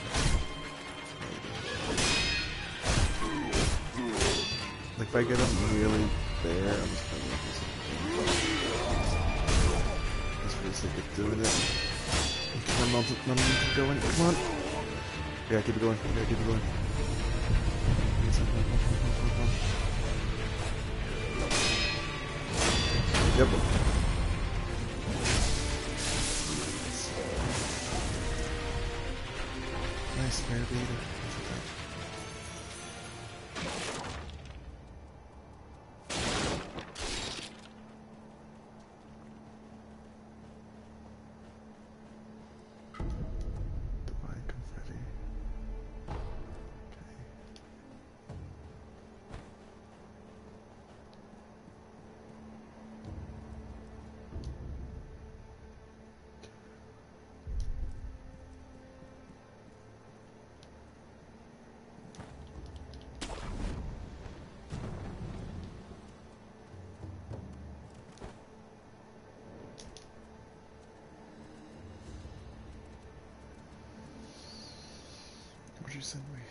Like, if I get him really there, I'm just gonna make this. Just for the sake of doing it. Come on, momentum, momentum, keep going. Come on. Yeah, keep it going. Yeah, keep it going. Yep. Nice, fair beater. Divine confetti. What'd you send me?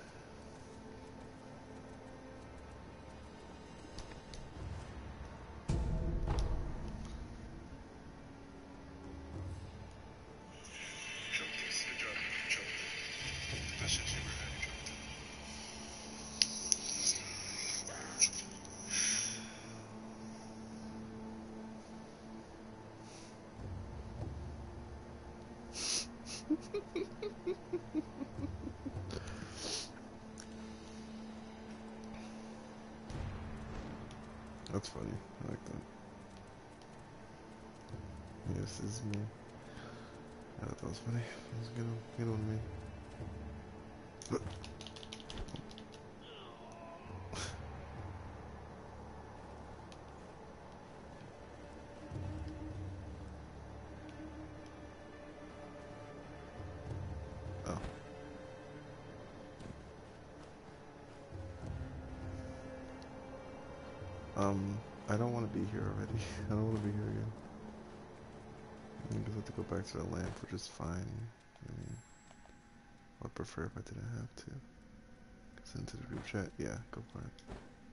That's funny. I like that. Yes, this is me. I thought that was funny. That was a good one. Good one, me. Um, I don't want to be here already. I don't want to be here again. I guess I have to go back to the lamp, which is fine. I mean, I'd prefer if I didn't have to. Send to the group chat. Yeah, go for it.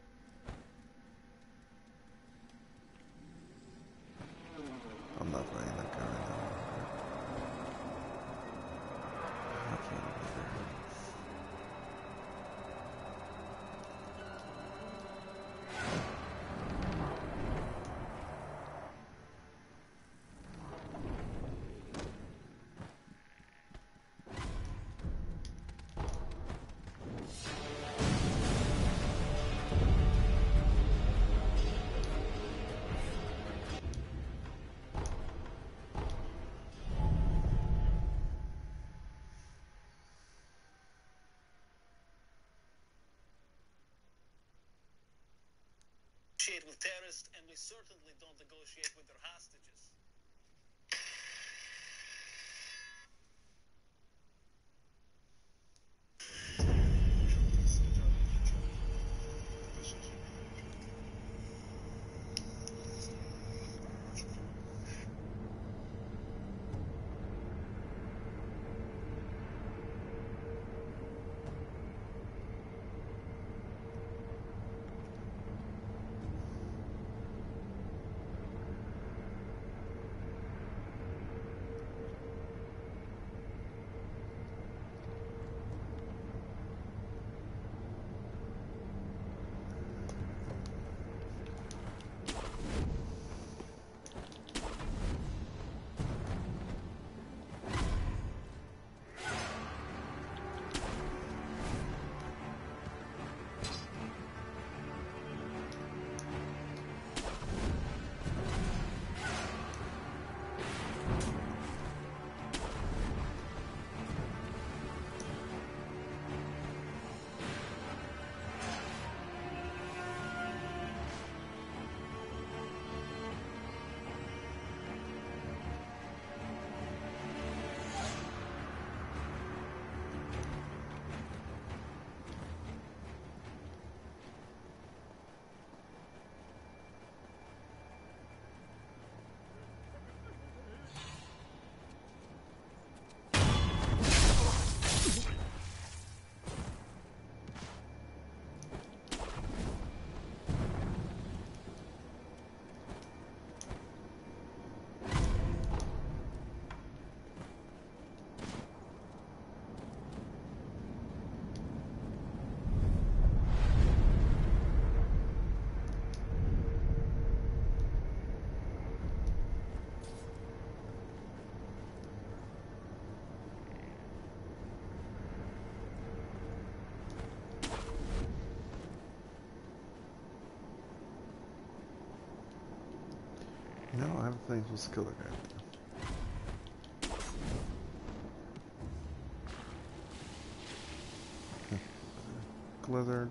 I'm not playing that guy right now. I'm not playing that guy. with terrorists, and we certainly don't negotiate with their hostages. No, I have things with skill like that. Glizzard.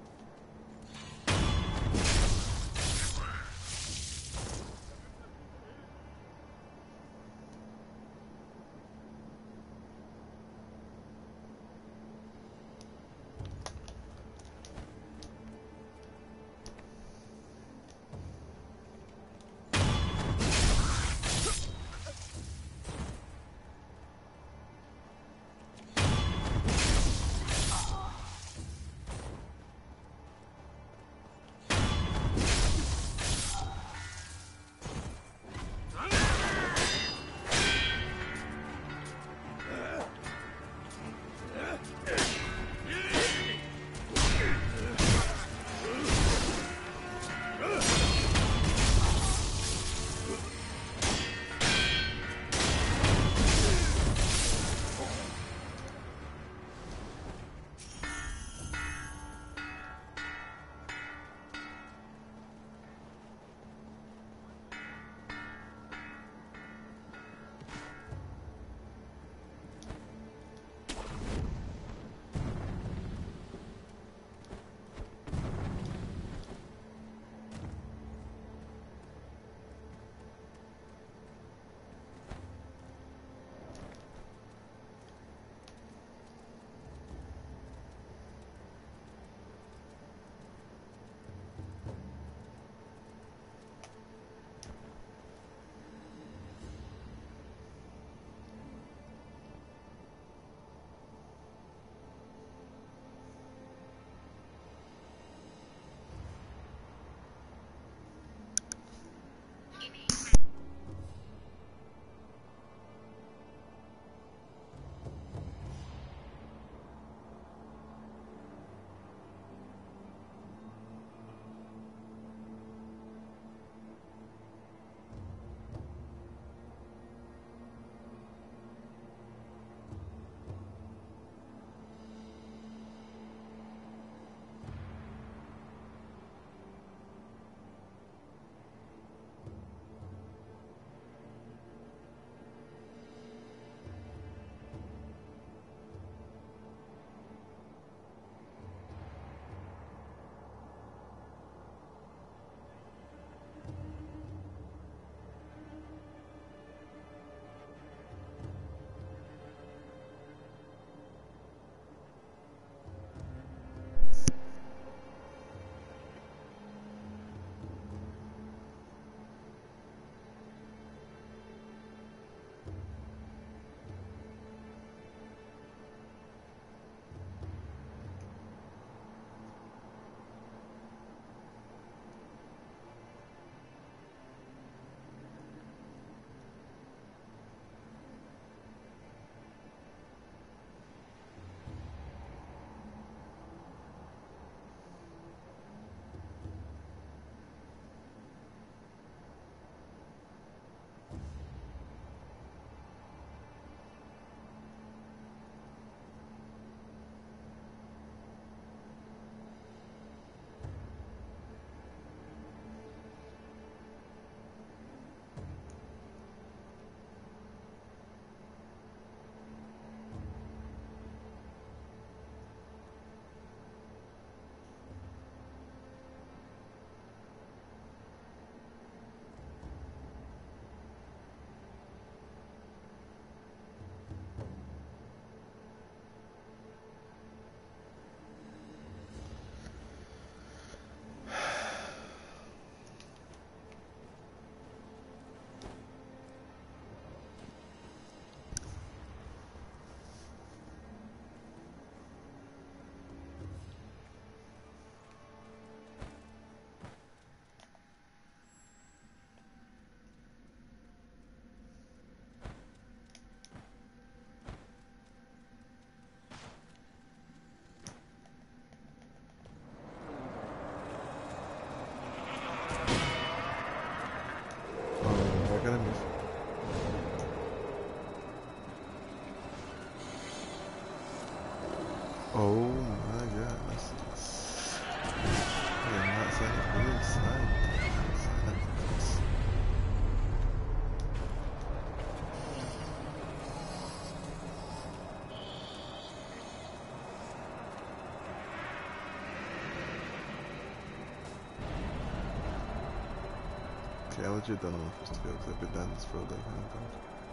Okay, I legit don't know where I'm supposed to go because I've been down this road like a hundred.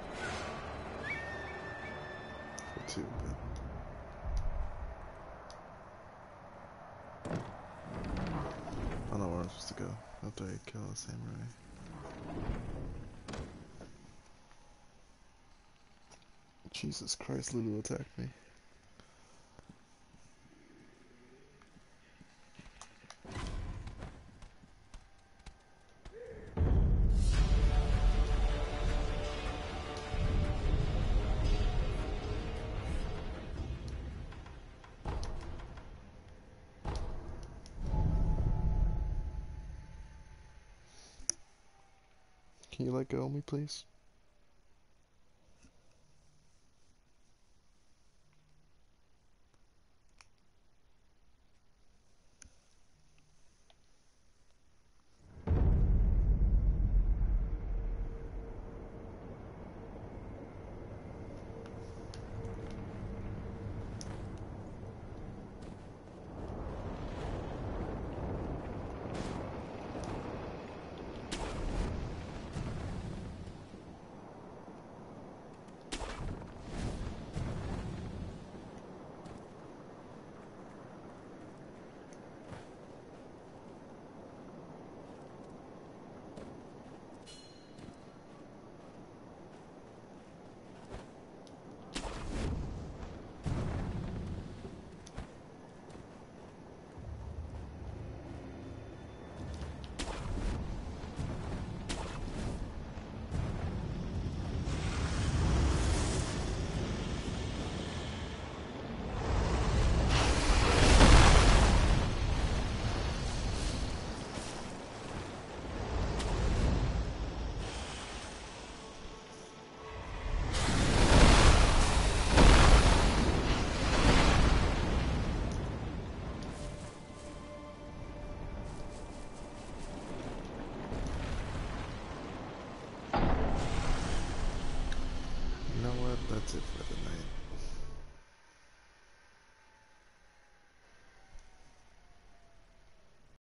For two, but. I don't know where I'm supposed to go after I kill the samurai. Jesus Christ, Lulu attacked me. Can you let go of me, please? You know what? That's it for the night.